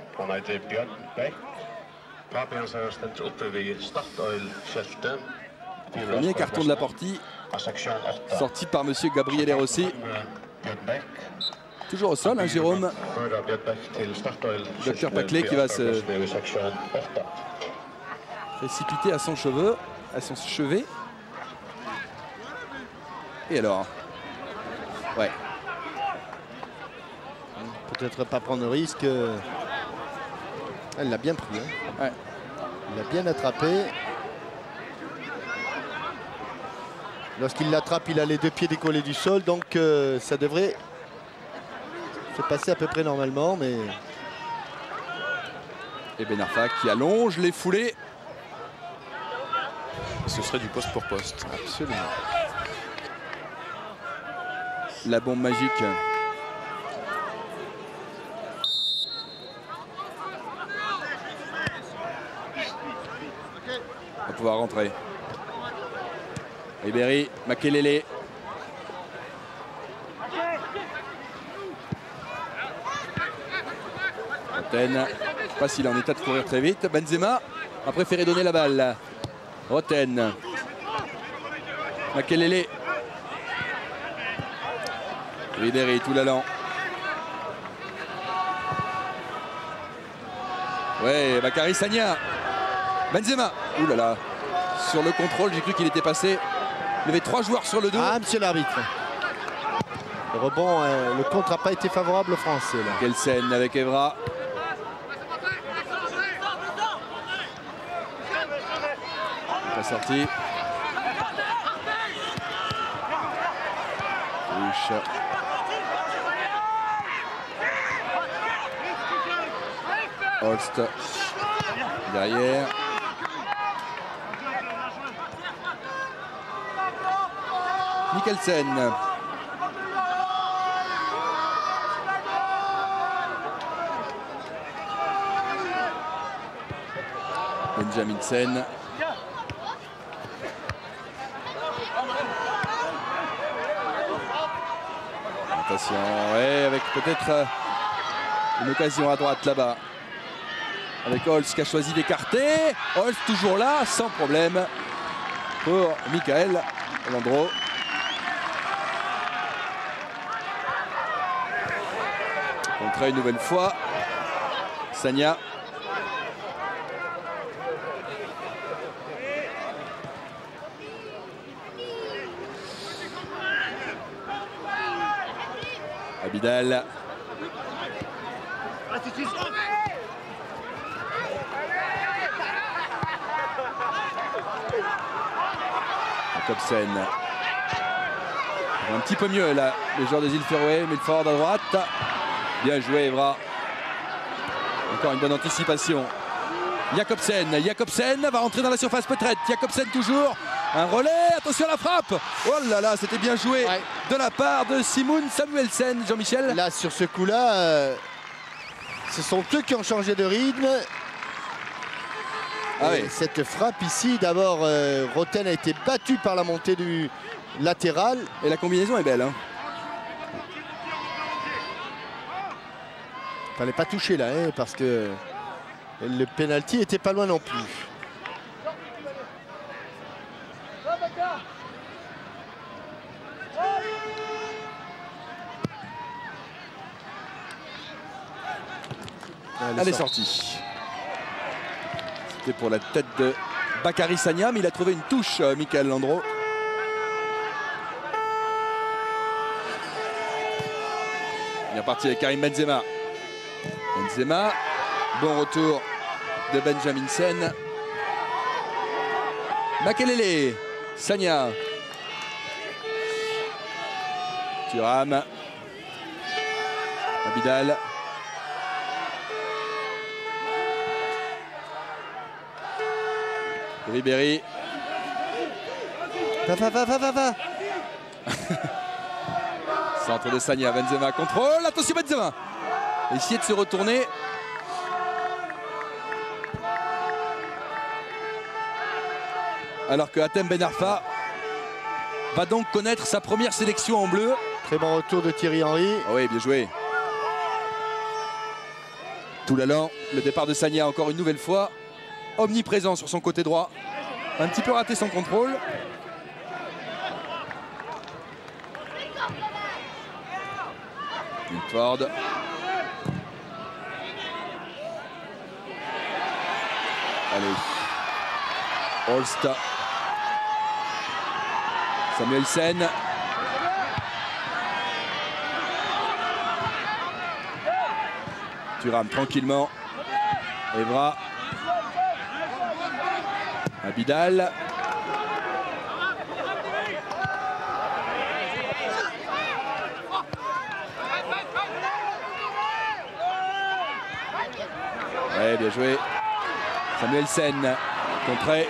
Premier carton de la partie, sorti par monsieur Gabriel Rossi. Toujours au sol, hein, Jérôme. Docteur Paclet qui va se précipiter à son cheveu, à son chevet. Et alors? Ouais. Peut-être pas prendre de risque. Elle l'a bien pris. Hein. Ouais. Il l'a bien attrapé. Lorsqu'il l'attrape, il a les deux pieds décollés du sol. Donc euh, ça devrait se passer à peu près normalement. Mais Et Ben Arfa qui allonge les foulées. Ce serait du poste pour poste. Absolument. La bombe magique. On va pouvoir rentrer. Ribéry, Makelele. Roten, je sais pas s'il est en état de courir très vite. Benzema a préféré donner la balle. Roten. Makelele. Ribéry, Toulalan. Ouais, Bakary Sagna. Benzema. Ouh là là. Sur le contrôle, j'ai cru qu'il était passé. Il y avait trois joueurs sur le dos. Ah, monsieur l'arbitre. Le rebond, euh, le contre n'a pas été favorable aux Français. Là. Quelle scène avec Evra. Pas sorti. Touche. Holst. Derrière. Mikkelsen. Benjamin Sen. Attention, ouais, avec peut-être euh, une occasion à droite là-bas. Avec Holst qui a choisi d'écarter. Holst toujours là, sans problème pour Michael Landreau. Contré une nouvelle fois. Sagna. Abidal. Jacobsen. Un petit peu mieux là, les joueurs des îles Féroé, Milford à droite. Bien joué Evra. Encore une bonne anticipation. Jacobsen. Jacobsen va rentrer dans la surface peut-être. Jacobsen toujours. Un relais, attention à la frappe. Oh là là, c'était bien joué ouais. de la part de Simon Samuelsen, Jean-Michel. Là, sur ce coup-là, euh, ce sont eux qui ont changé de rythme. Ah ouais. Cette frappe ici, d'abord, euh, Roten a été battu par la montée du latéral. Et la combinaison est belle. Hein. Fallait pas toucher là, hein, parce que le penalty était pas loin non plus. Elle, Elle est sortie. sortie. C'était pour la tête de Bakary Sagna, mais il a trouvé une touche, euh, Michael Landreau. Bien parti avec Karim Benzema. Benzema, bon retour de Benjamin Sen. Makelele, Sagna. Thuram. Abidal. Ribéry. Va, va, va, va, va, va. Centre de Sagna, Benzema contrôle. Attention Benzema. Essayer de se retourner. Alors que Hatem Ben Arfa va donc connaître sa première sélection en bleu. Très bon retour de Thierry Henry. Oh oui, bien joué. Tout l'allant, le départ de Sagna encore une nouvelle fois. Omniprésent sur son côté droit. Un petit peu raté son contrôle. Milford. Allez. Holst. Samuelsen. Thuram tranquillement. Evra. Abidal. Ouais, bien joué. Samuelsen. Contré.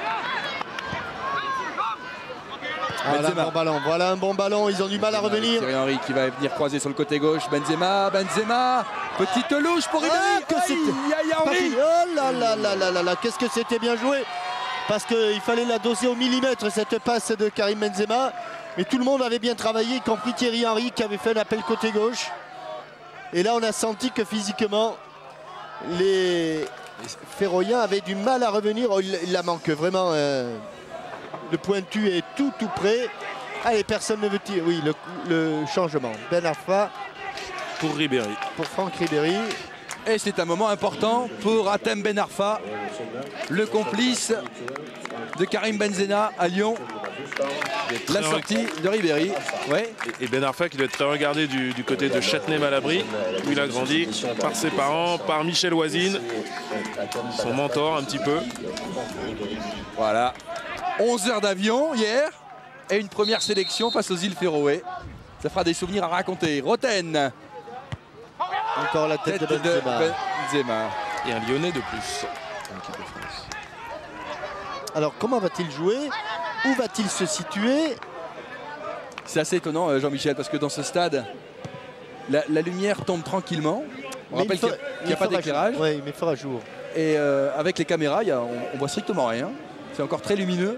Voilà un bon ballon. Voilà un bon ballon. Ils ont du mal à revenir. Thierry Henry qui va venir croiser sur le côté gauche. Benzema. Benzema. Petite louche pour Ribéry. Ah, que c'était. Oh là là là là là là. Qu'est-ce que c'était bien joué. Parce qu'il fallait la doser au millimètre, cette passe de Karim Benzema. Mais tout le monde avait bien travaillé, y compris Thierry Henry qui avait fait un appel côté gauche. Et là, on a senti que physiquement, les Féroïens avaient du mal à revenir. Oh, il, il la manque vraiment. Euh, le pointu est tout, tout près. Allez, personne ne veut tirer. Oui, le, le changement. Ben Arfa. Pour Ribéry. Pour Franck Ribéry. Et c'est un moment important pour Hatem Ben Arfa, le complice de Karim Benzema à Lyon. La sortie de Ribéry. Ouais. Et Ben Arfa qui doit être très regardé du, du côté de Châtenay-Malabry, où il a grandi, par ses parents, par Michel Voisine, son mentor un petit peu. Voilà. onze heures d'avion hier et une première sélection face aux îles Féroé. Ça fera des souvenirs à raconter. Roten. Encore la tête, tête de Benzema. de Benzema. Et un Lyonnais de plus en équipe de France. Alors comment va-t-il jouer? Où va-t-il se situer? C'est assez étonnant, Jean-Michel, parce que dans ce stade, la, la lumière tombe tranquillement. On Mais rappelle il faut- qu'il n'y a, il pas fera d'éclairage. jour. Oui, mais il fera jour. Et euh, avec les caméras, il y a- on, on voit strictement rien. C'est encore très lumineux.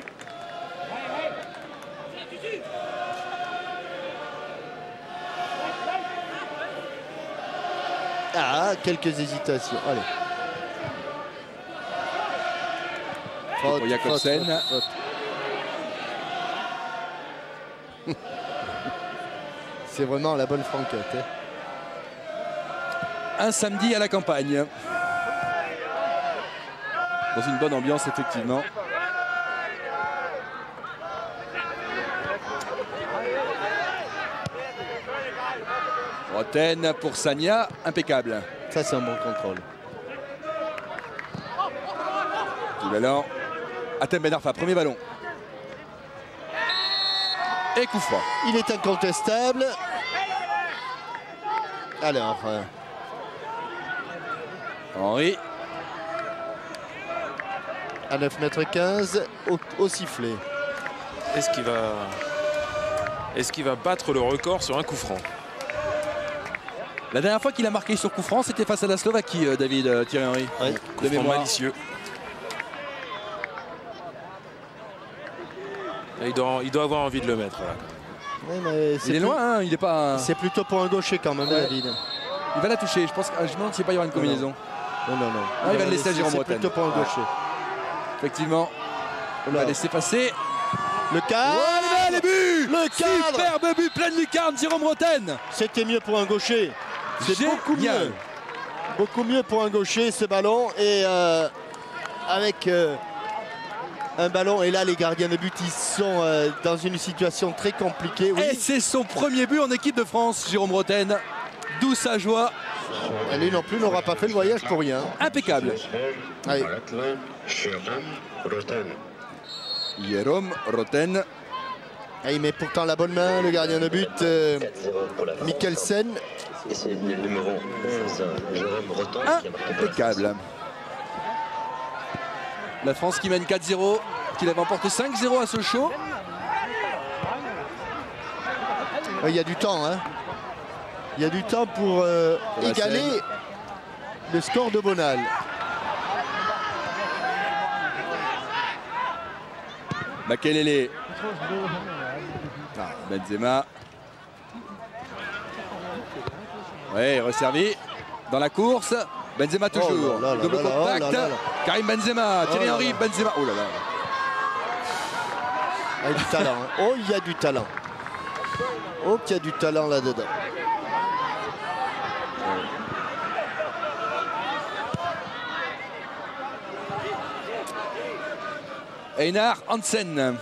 Ah, quelques hésitations. Allez. Faute, Pour Jakobsen. faute, faute, faute. C'est vraiment la bonne franquette. hein. Un samedi à la campagne. Dans une bonne ambiance, effectivement. Roten pour Sagna, impeccable. Ça, c'est un bon contrôle. Tout ballon. Hatem Ben Arfa, premier ballon. Et coup franc. Il est incontestable. Alors, euh, Henri. à neuf mètres quinze, au, au sifflet. Est-ce qu'il va... Est-ce qu'il va battre le record sur un coup franc? La dernière fois qu'il a marqué sur coup franc, c'était face à la Slovaquie, euh, David euh, Thierry Henry. Ouais. Coup De franc mémoire. malicieux. Et il, doit, il doit avoir envie de le mettre. Là. Ouais, mais c'est Il est plus- loin, hein, il est pas. C'est plutôt pour un gaucher quand même, Ouais. David. Il va la toucher. Je pense que ah, je me demande s'il va pas y avoir une combinaison. Non, non, non. Ah, il va le laisser à Jérôme C'est Roten. plutôt pour un Ouais. gaucher. Effectivement, on va Oula. laisser passer. Le cadre. Voilà les buts. Le cadre. Superbe but, pleine lucarne, Jérôme Roten. C'était mieux pour un gaucher. C'est beaucoup Génial. mieux. Beaucoup mieux pour un gaucher ce ballon. Et euh, avec euh, un ballon. Et là, les gardiens de but, ils sont euh, dans une situation très compliquée. Oui. Et c'est son premier but en équipe de France, Jérôme Roten. D'où sa joie. Et lui non plus n'aura pas fait le voyage pour rien. Impeccable. Allez. Jérôme Roten. Ah, il met pourtant la bonne main, le gardien de but, euh, Mikkelsen. Et c'est le numéro onze, Jérôme Roten, qui a marqué pour la Impeccable. La France qui mène quatre zéro, qui avait emporté cinq zéro à Sochaux. Il y a du temps, hein. Il y a du temps pour euh, Pour la égaler scène. le score de Bonal. Makelele. Ah, Benzema. Ouais, resservi. Dans la course. Benzema toujours. Oh là là là Double là là, contact. oh là là là. Karim Benzema. Thierry là Henry. là. Benzema. Oh là là. Il y a du talent. hein. Oh, il y a du talent. Oh, qu'il y a du talent là-dedans. Einar Hansen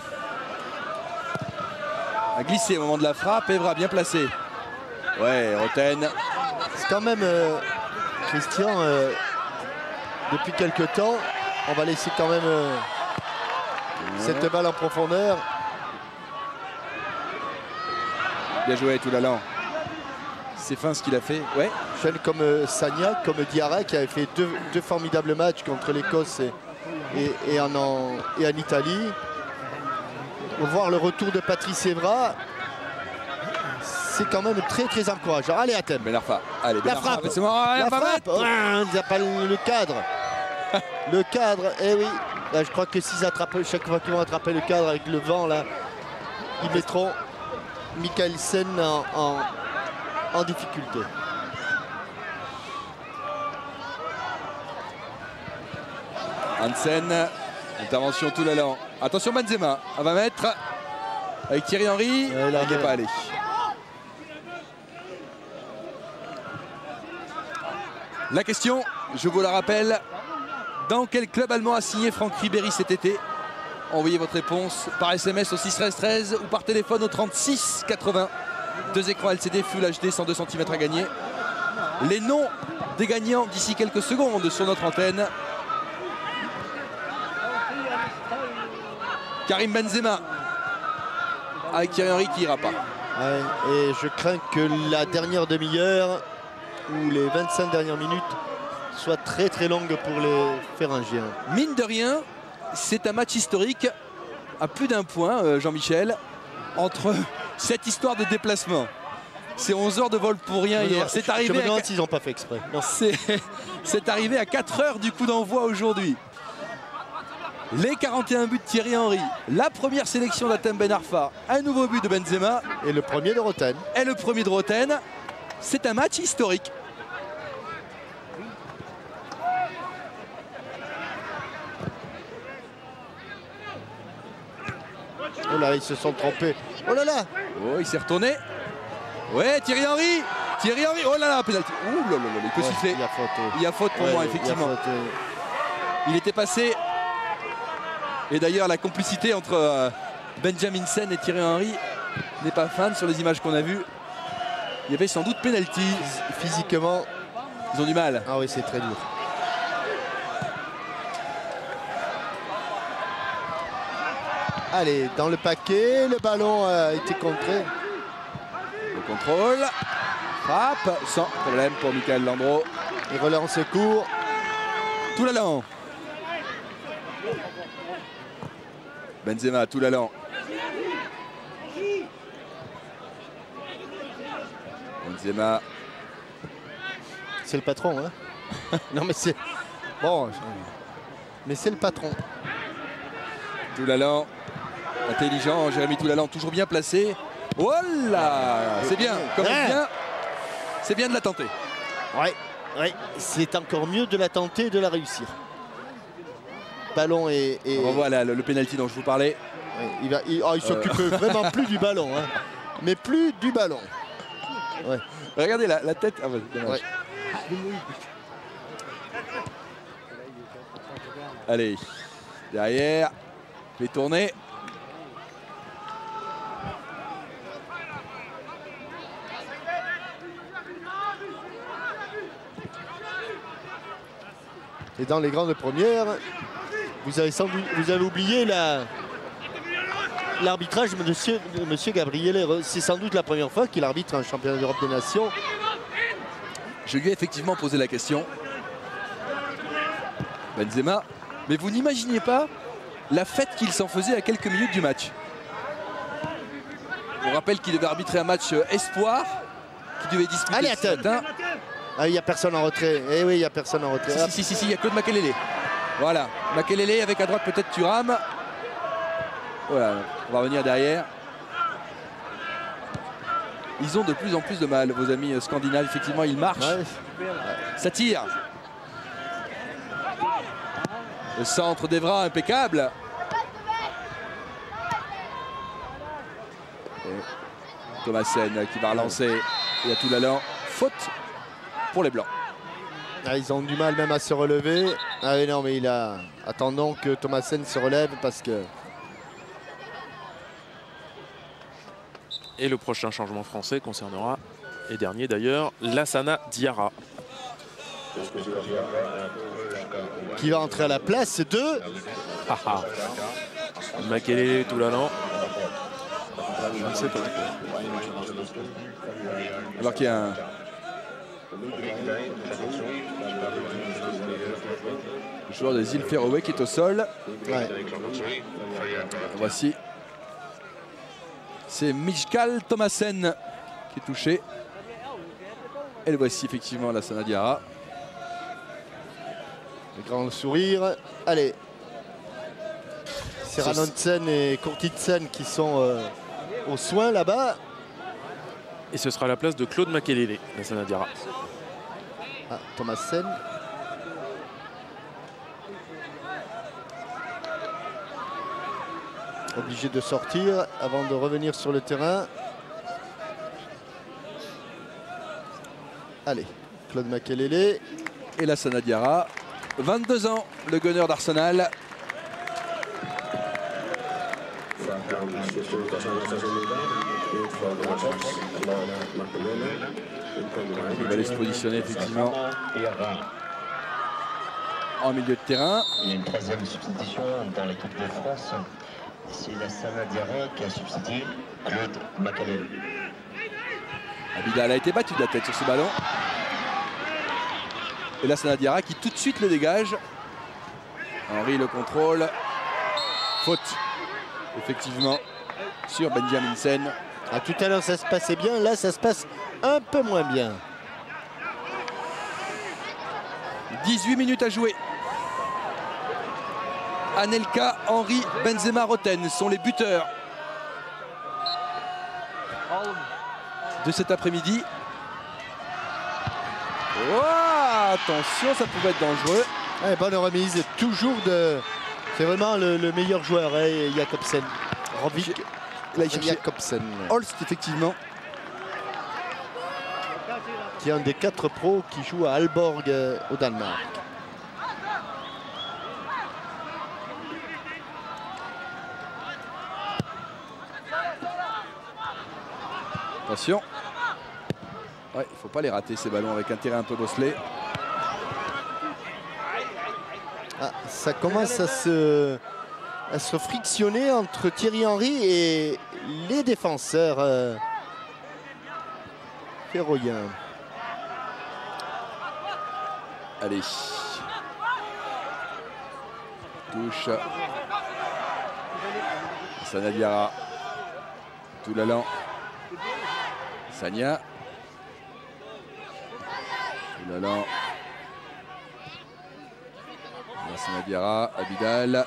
a glissé au moment de la frappe. Evra bien placé. Ouais, Roten. C'est quand même, euh, Christian, euh, depuis quelque temps, on va laisser quand même euh, cette balle en profondeur. Bien joué, Toulalan. C'est fin ce qu'il a fait. Ouais. Jeune comme euh, Sagna, comme Diarra, qui avait fait deux, deux formidables matchs contre l'Écosse et, et, et en, en- et en Italie. Pour voir le retour de Patrice Evra, c'est quand même très très encourageant. Allez, Hatem. Ben Arfa. Allez, Ben La Arfa. frappe. C'est bon, La elle va frappe. mettre. Ah, ils appellent le cadre. Le cadre, eh oui. Là, je crois que s'ils attrapent, chaque fois qu'ils vont attraper le cadre avec le vent, là, ils mettront Mikkelsen en, en, en difficulté. Hansen. Intervention Toulalan. Attention Benzema. Elle va mettre. Avec Thierry Henry. Ouais, là, il n'est ouais. pas allé. La question, je vous la rappelle, dans quel club allemand a signé Franck Ribéry cet été? Envoyez votre réponse par S M S au six treize treize ou par téléphone au trente-six quatre-vingts. Deux écrans L C D Full H D, cent deux centimètres à gagner. Les noms des gagnants d'ici quelques secondes sur notre antenne. Karim Benzema avec Thierry Henry qui ira pas. Ouais, et je crains que la dernière demi-heure ou les vingt-cinq dernières minutes soient très très longues pour les Féringiens. Mine de rien, c'est un match historique à plus d'un point, euh, Jean-Michel, entre cette histoire de déplacement. C'est onze heures de vol pour rien hier. C'est arrivé. Je me demande à... s'ils n'ont pas fait exprès. C'est arrivé à quatre heures du coup d'envoi aujourd'hui. Les quarante et un buts de Thierry Henry, la première sélection d'Hatem Ben Arfa, un nouveau but de Benzema. Et le premier de Roten. Et le premier de Roten. C'est un match historique. Oh là, ils se sont trompés. Oh là là. Oh, il s'est retourné. Ouais, Thierry Henry. Thierry Henry. Oh là là, pénalty. Ouh là là là, il peut Ouais, siffler. il y a faute. Il y a faute pour Ouais, moi, il y a effectivement. faute, euh. Il était passé. Et d'ailleurs, la complicité entre euh, Benjamin Sen et Thierry Henry n'est pas fan sur les images qu'on a vues. Il y avait sans doute pénalty. Physiquement, ils ont du mal. Ah oui, c'est très dur. Allez, dans le paquet, le ballon a été contré. Le contrôle. Frappe sans problème pour Michael Landreau. Il relance court. Tout l'allant. Benzema, tout l'allant. Benzema. C'est le patron, hein. Non mais c'est... Bon, mais c'est le patron. Tout l'allant. Intelligent, Jérémy Toulallan, toujours bien placé. Oh là, c'est bien, comme ouais. bien. C'est bien de la tenter. Ouais, ouais. C'est encore mieux de la tenter et de la réussir. Ballon et... et... On revoit là, le, le pénalty dont je vous parlais. Ouais, il va, il, oh, il s'occupe euh... vraiment plus du ballon, hein. Mais plus du ballon. Ouais. Regardez la, la tête. Ah, bah, ouais. Allez, derrière, fait tourner. Et dans les grandes premières, vous avez, sans doute, vous avez oublié la, l'arbitrage de monsieur, de monsieur Gabriel. C'est sans doute la première fois qu'il arbitre un championnat d'Europe des Nations. Je lui ai effectivement posé la question. Benzema, mais vous n'imaginez pas la fête qu'il s'en faisait à quelques minutes du match. On rappelle qu'il devait arbitrer un match espoir, qui devait disputer Allez, ce matin. Ah, il n'y a personne en retrait. Eh oui, il n'y a personne en retrait. Si, si, si, si, il y a Claude Makelele. Voilà, Makelele avec à droite peut-être Thuram. Voilà, on va revenir derrière. Ils ont de plus en plus de mal, vos amis scandinaves. Effectivement, ils marchent. Ouais. Ça tire. Le centre d'Evra, impeccable. Et Thomasen qui va relancer. Il y a tout l'allant. Faute pour les Blancs. Ah, ils ont du mal même à se relever. Ah oui, non, mais il a... Attendons que Thomasen se relève parce que... Et le prochain changement français concernera, et dernier d'ailleurs, Lassana Diarra. Qui va entrer à la place de... Ah ah. Makelele, tout l'allant. Je ne sais pas. Alors qu'il y a un... Le joueur des îles Féroé qui est au sol. Ouais. Voici. C'est Mikael Thomasen qui est touché. Et le voici effectivement Lassana Diarra. Le grand sourire. Allez. C'est Ranonsen et Courtitsen qui sont euh, aux soins là-bas. Et ce sera la place de Claude Makelele, Lassana Diarra. Ah, Thomasen. Obligé de sortir avant de revenir sur le terrain. Allez, Claude Makelele. Et la Sana Diarra, vingt-deux ans, le gunner d'Arsenal. Il va aller se positionner effectivement en milieu de terrain. Il y a une troisième substitution dans l'équipe de France. C'est la Sana Diarra qui a substitué Claude Macalel. Abidal a été battu de la tête sur ce ballon. Et la Sana Diarra qui tout de suite le dégage. Henry le contrôle. Faute, effectivement, sur Benjamin Sen. Ah, tout à l'heure ça se passait bien, là ça se passe un peu moins bien. dix-huit minutes à jouer. Anelka, Henry, Benzema, Roten sont les buteurs de cet après-midi. Oh, attention, ça pouvait être dangereux. Ouais, bonne remise, toujours de... C'est vraiment le, le meilleur joueur, hein, Jakobsen. Rovik Jakobsen. Holst, effectivement. Qui est un des quatre pros qui joue à Aalborg euh, au Danemark. Attention. Ouais, il ne faut pas les rater ces ballons avec un terrain un peu bosselé. Ah, ça commence à se, à se frictionner entre Thierry Henry et les défenseurs euh, féroïens. Allez. Touche. Sana Diarra. Toulalan. Sagna. Toulalan. Sana Diarra. Abidal.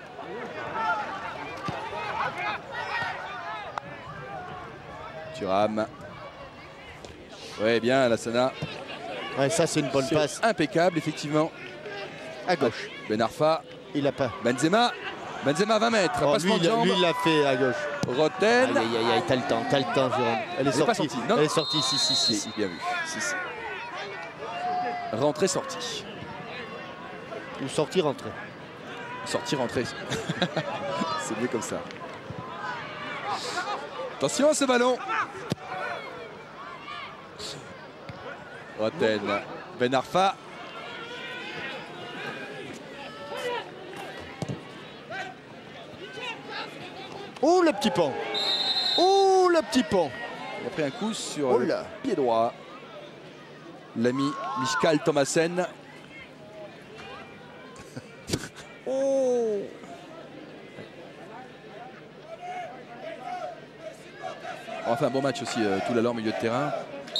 Thuram. Ouais, bien, la Sana. Ouais, ça, c'est une bonne passe. Impeccable, effectivement. À gauche. Ben Arfa. Il a pas. Benzema. Benzema, vingt mètres. Oh, Passement lui, de jambe. lui, il l'a fait à gauche. Roten. Aïe, aïe, aïe, aïe, t'as le temps, t'as le temps, Jérôme. Elle est Elle est pas sortie. sortie, non. Elle est sortie, si, si, si. Si, bien vu. Si, si. Rentrée, sortie. Ou sortie, rentrée. Sortie, rentrée. C'est mieux comme ça. Attention à ce ballon. Roten. Ben Arfa. Oh, le petit pont. Oh, le petit pont. Il a pris un coup sur Oh le là. pied droit. L'ami Mikael Thomasen. Oh. On va faire un bon match aussi, euh, tout l'alors milieu de terrain.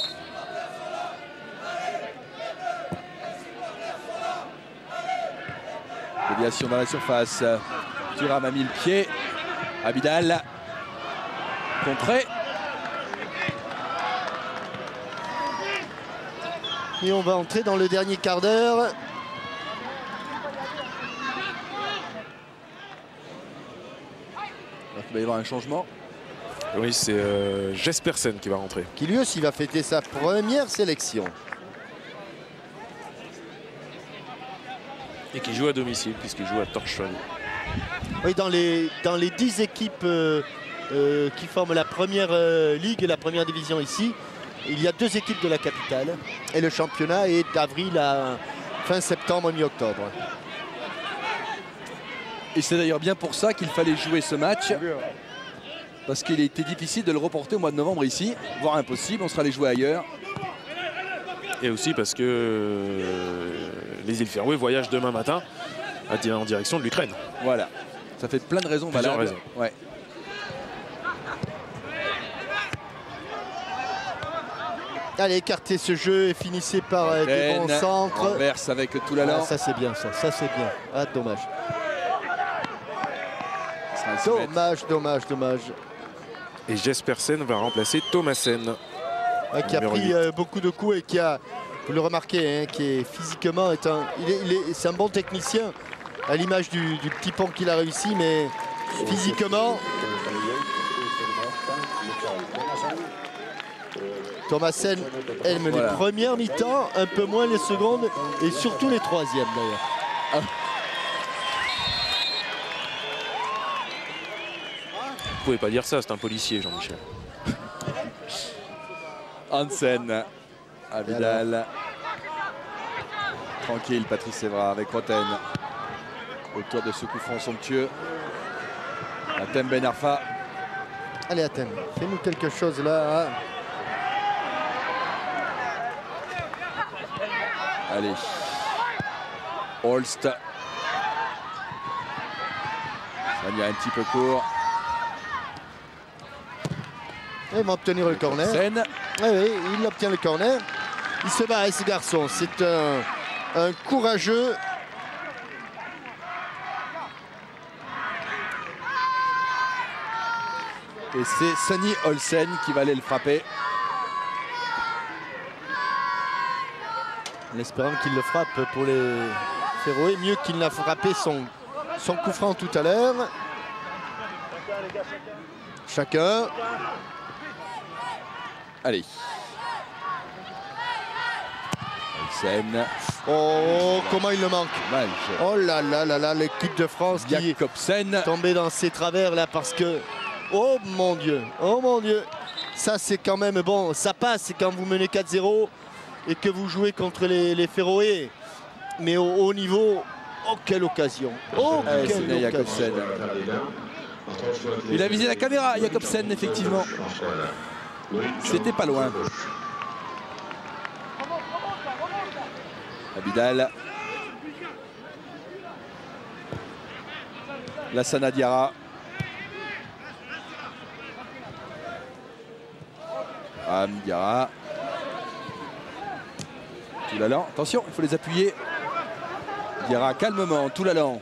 Déviation dans la surface. Thuram a mis le pied. Abidal. Contré. Et on va entrer dans le dernier quart d'heure. Il va y avoir un changement. Oui, c'est euh, Jespersen qui va rentrer. Qui lui aussi va fêter sa première sélection. Et qui joue à domicile puisqu'il joue à Tórshavn. Oui, dans les, dans les dix équipes euh, euh, qui forment la première euh, ligue et la première division ici, il y a deux équipes de la capitale. Et le championnat est d'avril à fin septembre, mi-octobre. Et c'est d'ailleurs bien pour ça qu'il fallait jouer ce match. Parce qu'il était difficile de le reporter au mois de novembre ici, voire impossible, on sera allé jouer ailleurs. Et aussi parce que euh, les îles Féroé voyagent demain matin en direction de l'Ukraine. Voilà, ça fait plein de raisons Plusieurs valables. raisons. Ouais. Allez, écartez ce jeu et finissez par euh, des bons centres. Renverse avec tout l'allant. Ah, ça c'est bien, ça, ça c'est bien. Ah, dommage. Dommage, dommage, dommage. Et Jespersen va remplacer Thomasen. Ah, qui a pris euh, beaucoup de coups et qui a, vous le remarquez, hein, qui est physiquement, est un, il est, il est, c'est un bon technicien, à l'image du, du petit pont qu'il a réussi, mais physiquement, Thomassen aime Voilà. les premières mi-temps, un peu moins les secondes et surtout les troisièmes d'ailleurs. Ah. Vous pouvez pas dire ça, c'est un policier, Jean-Michel. Hansen, à Vidal. Tranquille, Patrice Evra avec Roten. Autour de ce coup franc somptueux. Atem Ben Arfa. Allez Atem, fais-nous quelque chose là. Hein. Allez. Holst. Ça vient un petit peu court. Il va obtenir le corner. Scène. Oui, oui, il obtient le corner. Il se bat avec ce garçon. C'est un, un courageux. Et c'est Sonny Olsen qui va aller le frapper. En espérant qu'il le frappe pour les Féroé. Mieux qu'il n'a frappé son, son coup franc tout à l'heure. Chacun. Allez. Olsen. Oh, comment il le manque. Dommage. Oh là là là là, l'équipe de France qui Jacobsen. est tombée dans ses travers là parce que... Oh mon Dieu, oh mon Dieu. Ça c'est quand même bon, ça passe quand vous menez quatre zéro et que vous jouez contre les, les Féroé. Mais au haut niveau, oh quelle occasion. Oh Allez, quelle c'est occasion. Jacobsen. Il a visé la caméra, Jacobsen, effectivement. C'était pas loin. Abidal. Lassana Diarra. Am Diarra. Toulalan. Attention, il faut les appuyer. Diarra calmement. Toulalan.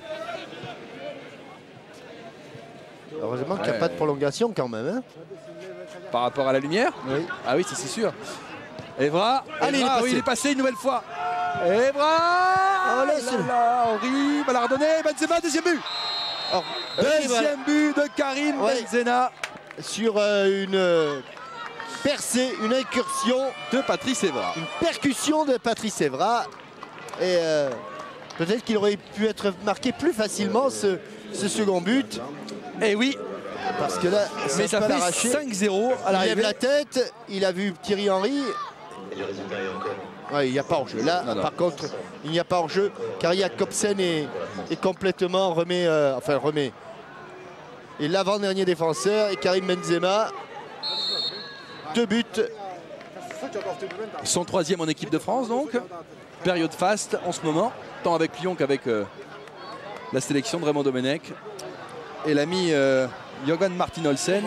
Heureusement qu'il n'y a Ouais. pas de prolongation quand même. Hein. Par rapport à la lumière. Oui. Ah oui, ça c'est sûr. Evra. Allez, Evra, il est oui, il est passé une nouvelle fois. Evra. Oh, laisse. là là, Henri va la redonner. Benzema, deuxième but. Alors, Deuxième but de Karim Ouais. Benzema. sur euh, une euh, percée, une incursion, De Patrice Evra. une percussion de Patrice Evra. Et euh, peut-être qu'il aurait pu être marqué plus facilement ce, ce second but. Et oui, Parce que là, mais ça peut fait l'arracher. cinq zéro à Il lève l'arrivée. la tête, il a vu Thierry Henry. Ouais, il n'y a pas hors-jeu. Là, Non, non. par contre, il n'y a pas hors-jeu car Jacobsen est, est complètement remet, euh, enfin remet. Et l'avant-dernier défenseur et Karim Benzema. Deux buts. Son troisième en équipe de France donc. Période faste en ce moment, tant avec Lyon qu'avec euh, la sélection de Raymond Domenech. Et l'ami euh, Jürgen Martin Olsen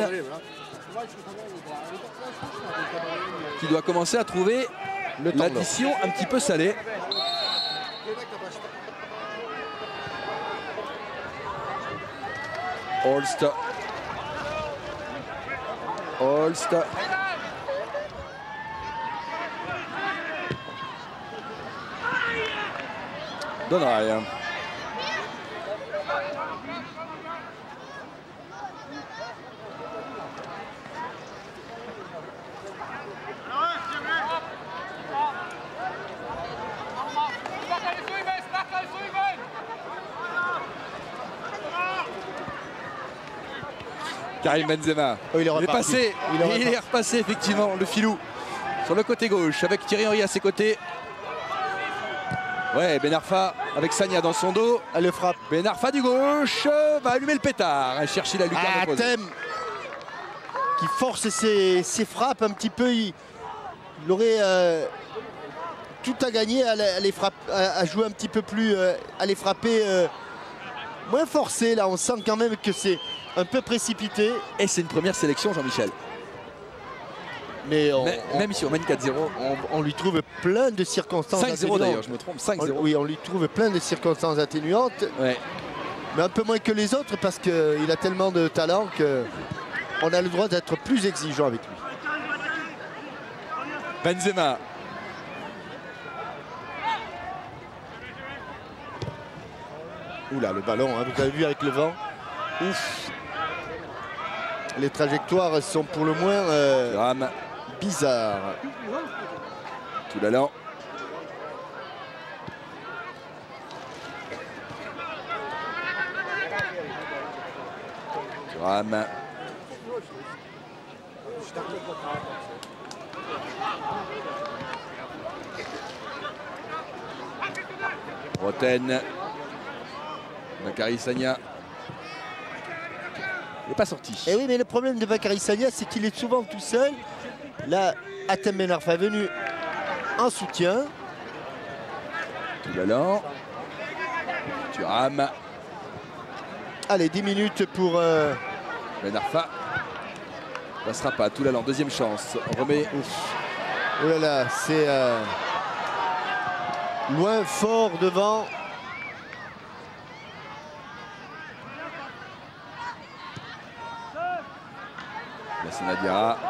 qui doit commencer à trouver Le temps l'addition un petit peu salée. Holst. Holst. Donnerai. Karim Benzema. Oh, il est il est reparti. passé. Il est Il est reparti. repassé effectivement le filou sur le côté gauche avec Thierry Henry à ses côtés. Ouais, Ben Arfa avec Sagna dans son dos. Elle le frappe. Ben Arfa du gauche euh, va allumer le pétard et chercher la lucarne Ah, opposée. Thème qui force ses, ses frappes un petit peu. Il, il aurait euh, tout à gagner à, la- à les frappe- à- à jouer un petit peu plus, euh, à les frapper euh, moins forcé. Là, on sent quand même que c'est un peu précipité. Et c'est une première sélection, Jean-Michel. Mais on, Mais- on- Même si on mène quatre zéro. on- on lui trouve plein de circonstances cinq zéro atténuantes. d'ailleurs, je me trompe. cinq On- zéro. oui, on lui trouve plein de circonstances atténuantes, Ouais. mais un peu moins que les autres parce qu'il a tellement de talent qu'on a le droit d'être plus exigeant avec lui. Benzema. Oula, le ballon, hein, vous avez vu avec le vent. Ouf. Les trajectoires sont pour le moins euh, Thuram. bizarre. Tout l'allant. Thuram. Roten. Bakary Sagna. Il n'est pas sorti. Et oui, mais le problème de Bakary Sagna, c'est qu'il est souvent tout seul. Là, Hatem Ben Arfa est venu en soutien. Tout l'allant. Thuram. Allez, dix minutes pour... Euh... Ben Arfa. Ça ne passera pas. Tout l'allant. Deuxième chance. On remet. Ouf. Oh là là, c'est euh... loin, fort devant. Lassana Diarra.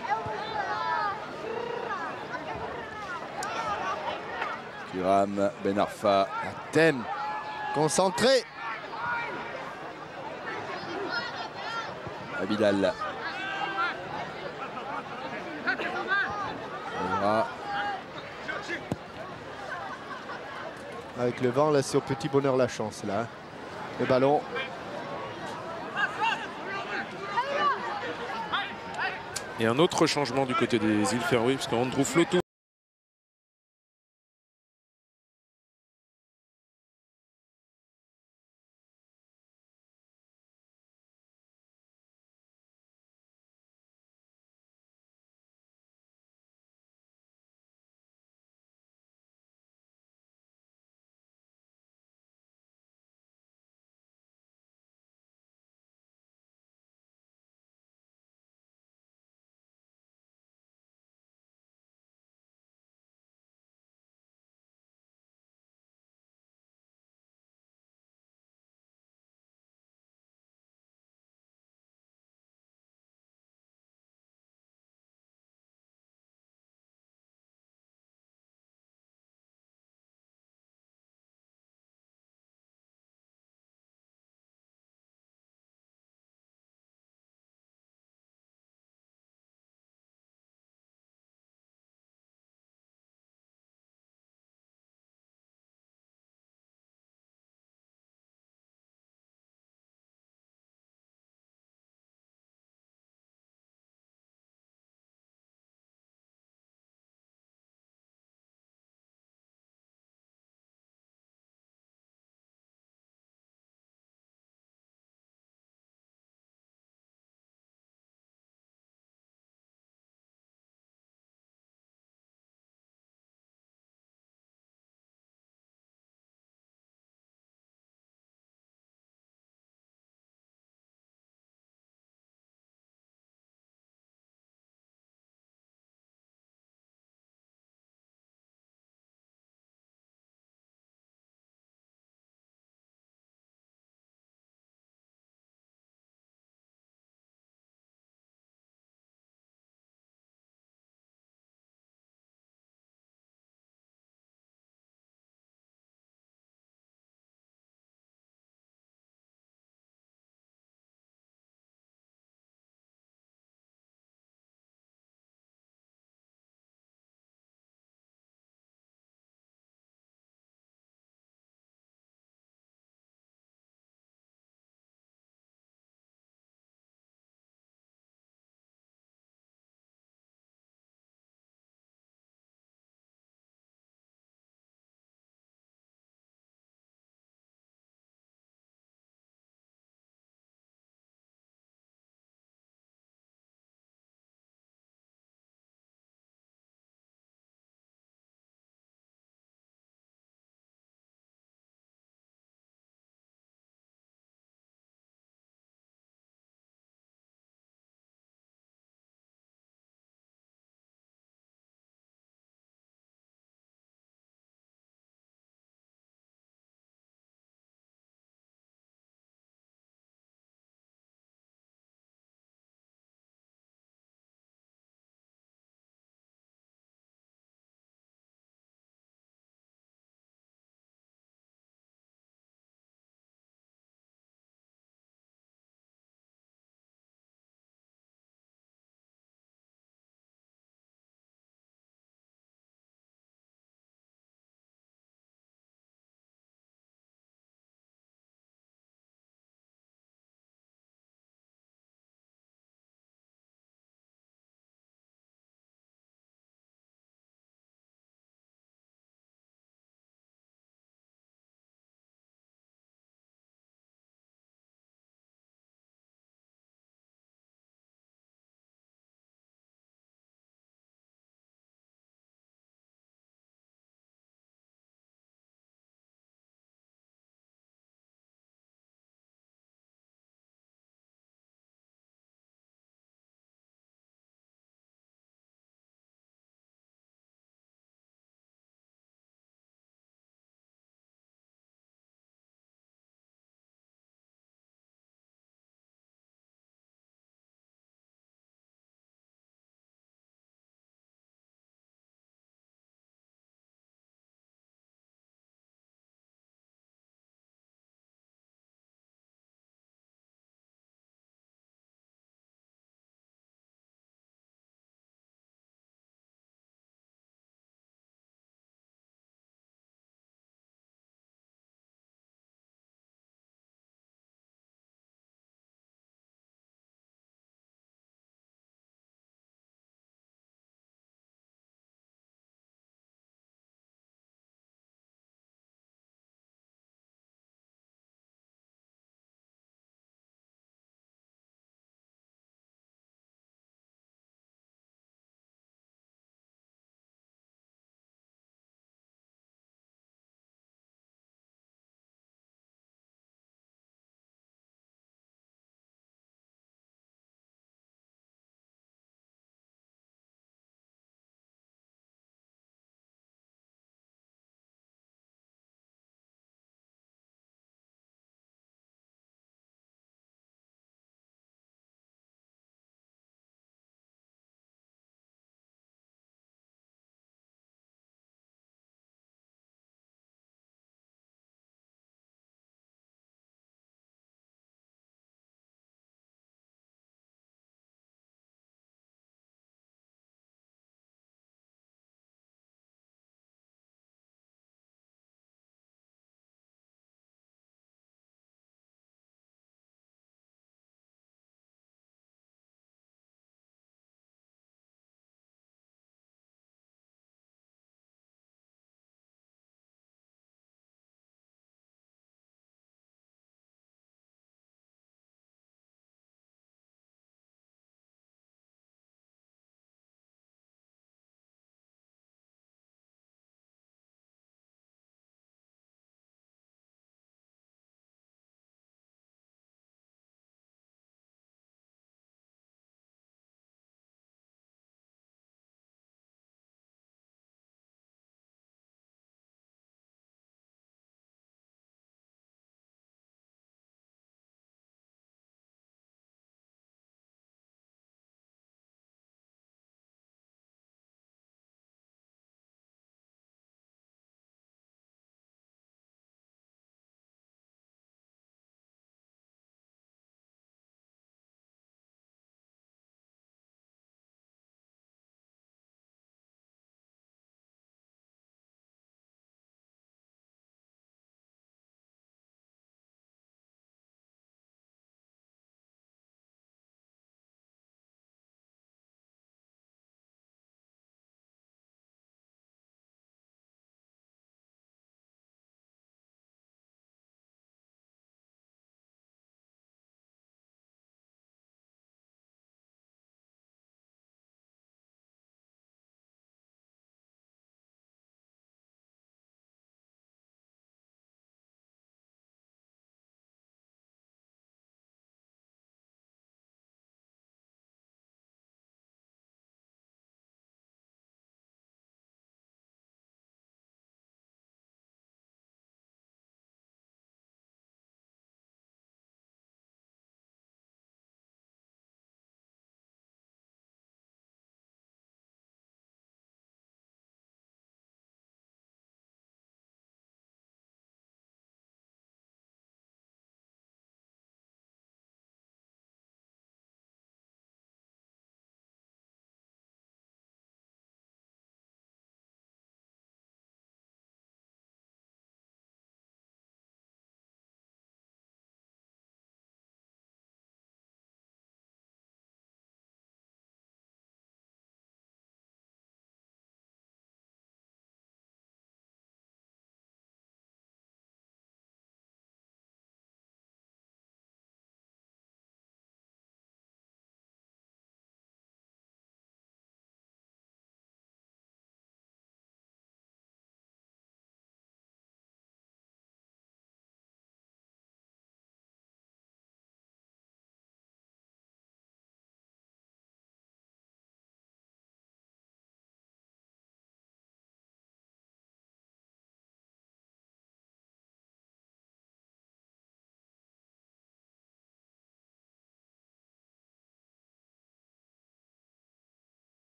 Thuram, Ben Arfa. Hatem, concentré. Abidal. Avec le vent, là, c'est au petit bonheur la chance, là. Hein. Le ballon. Et un autre changement du côté des îles Féroé, puisque Andrew Floto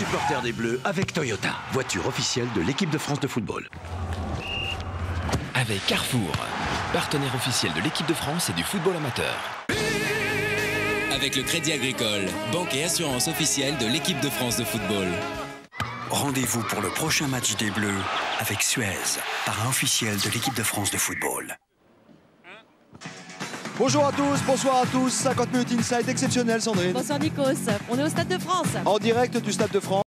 supporters des Bleus avec Toyota, voiture officielle de l'équipe de France de football. Avec Carrefour, partenaire officiel de l'équipe de France et du football amateur. Avec le Crédit Agricole, banque et assurance officielle de l'équipe de France de football. Rendez-vous pour le prochain match des Bleus avec Suez, parrain officiel de l'équipe de France de football. Bonjour à tous, bonsoir à tous. cinquante minutes inside exceptionnel, Sandrine. Bonsoir Nikos, on est au Stade de France. En direct du Stade de France.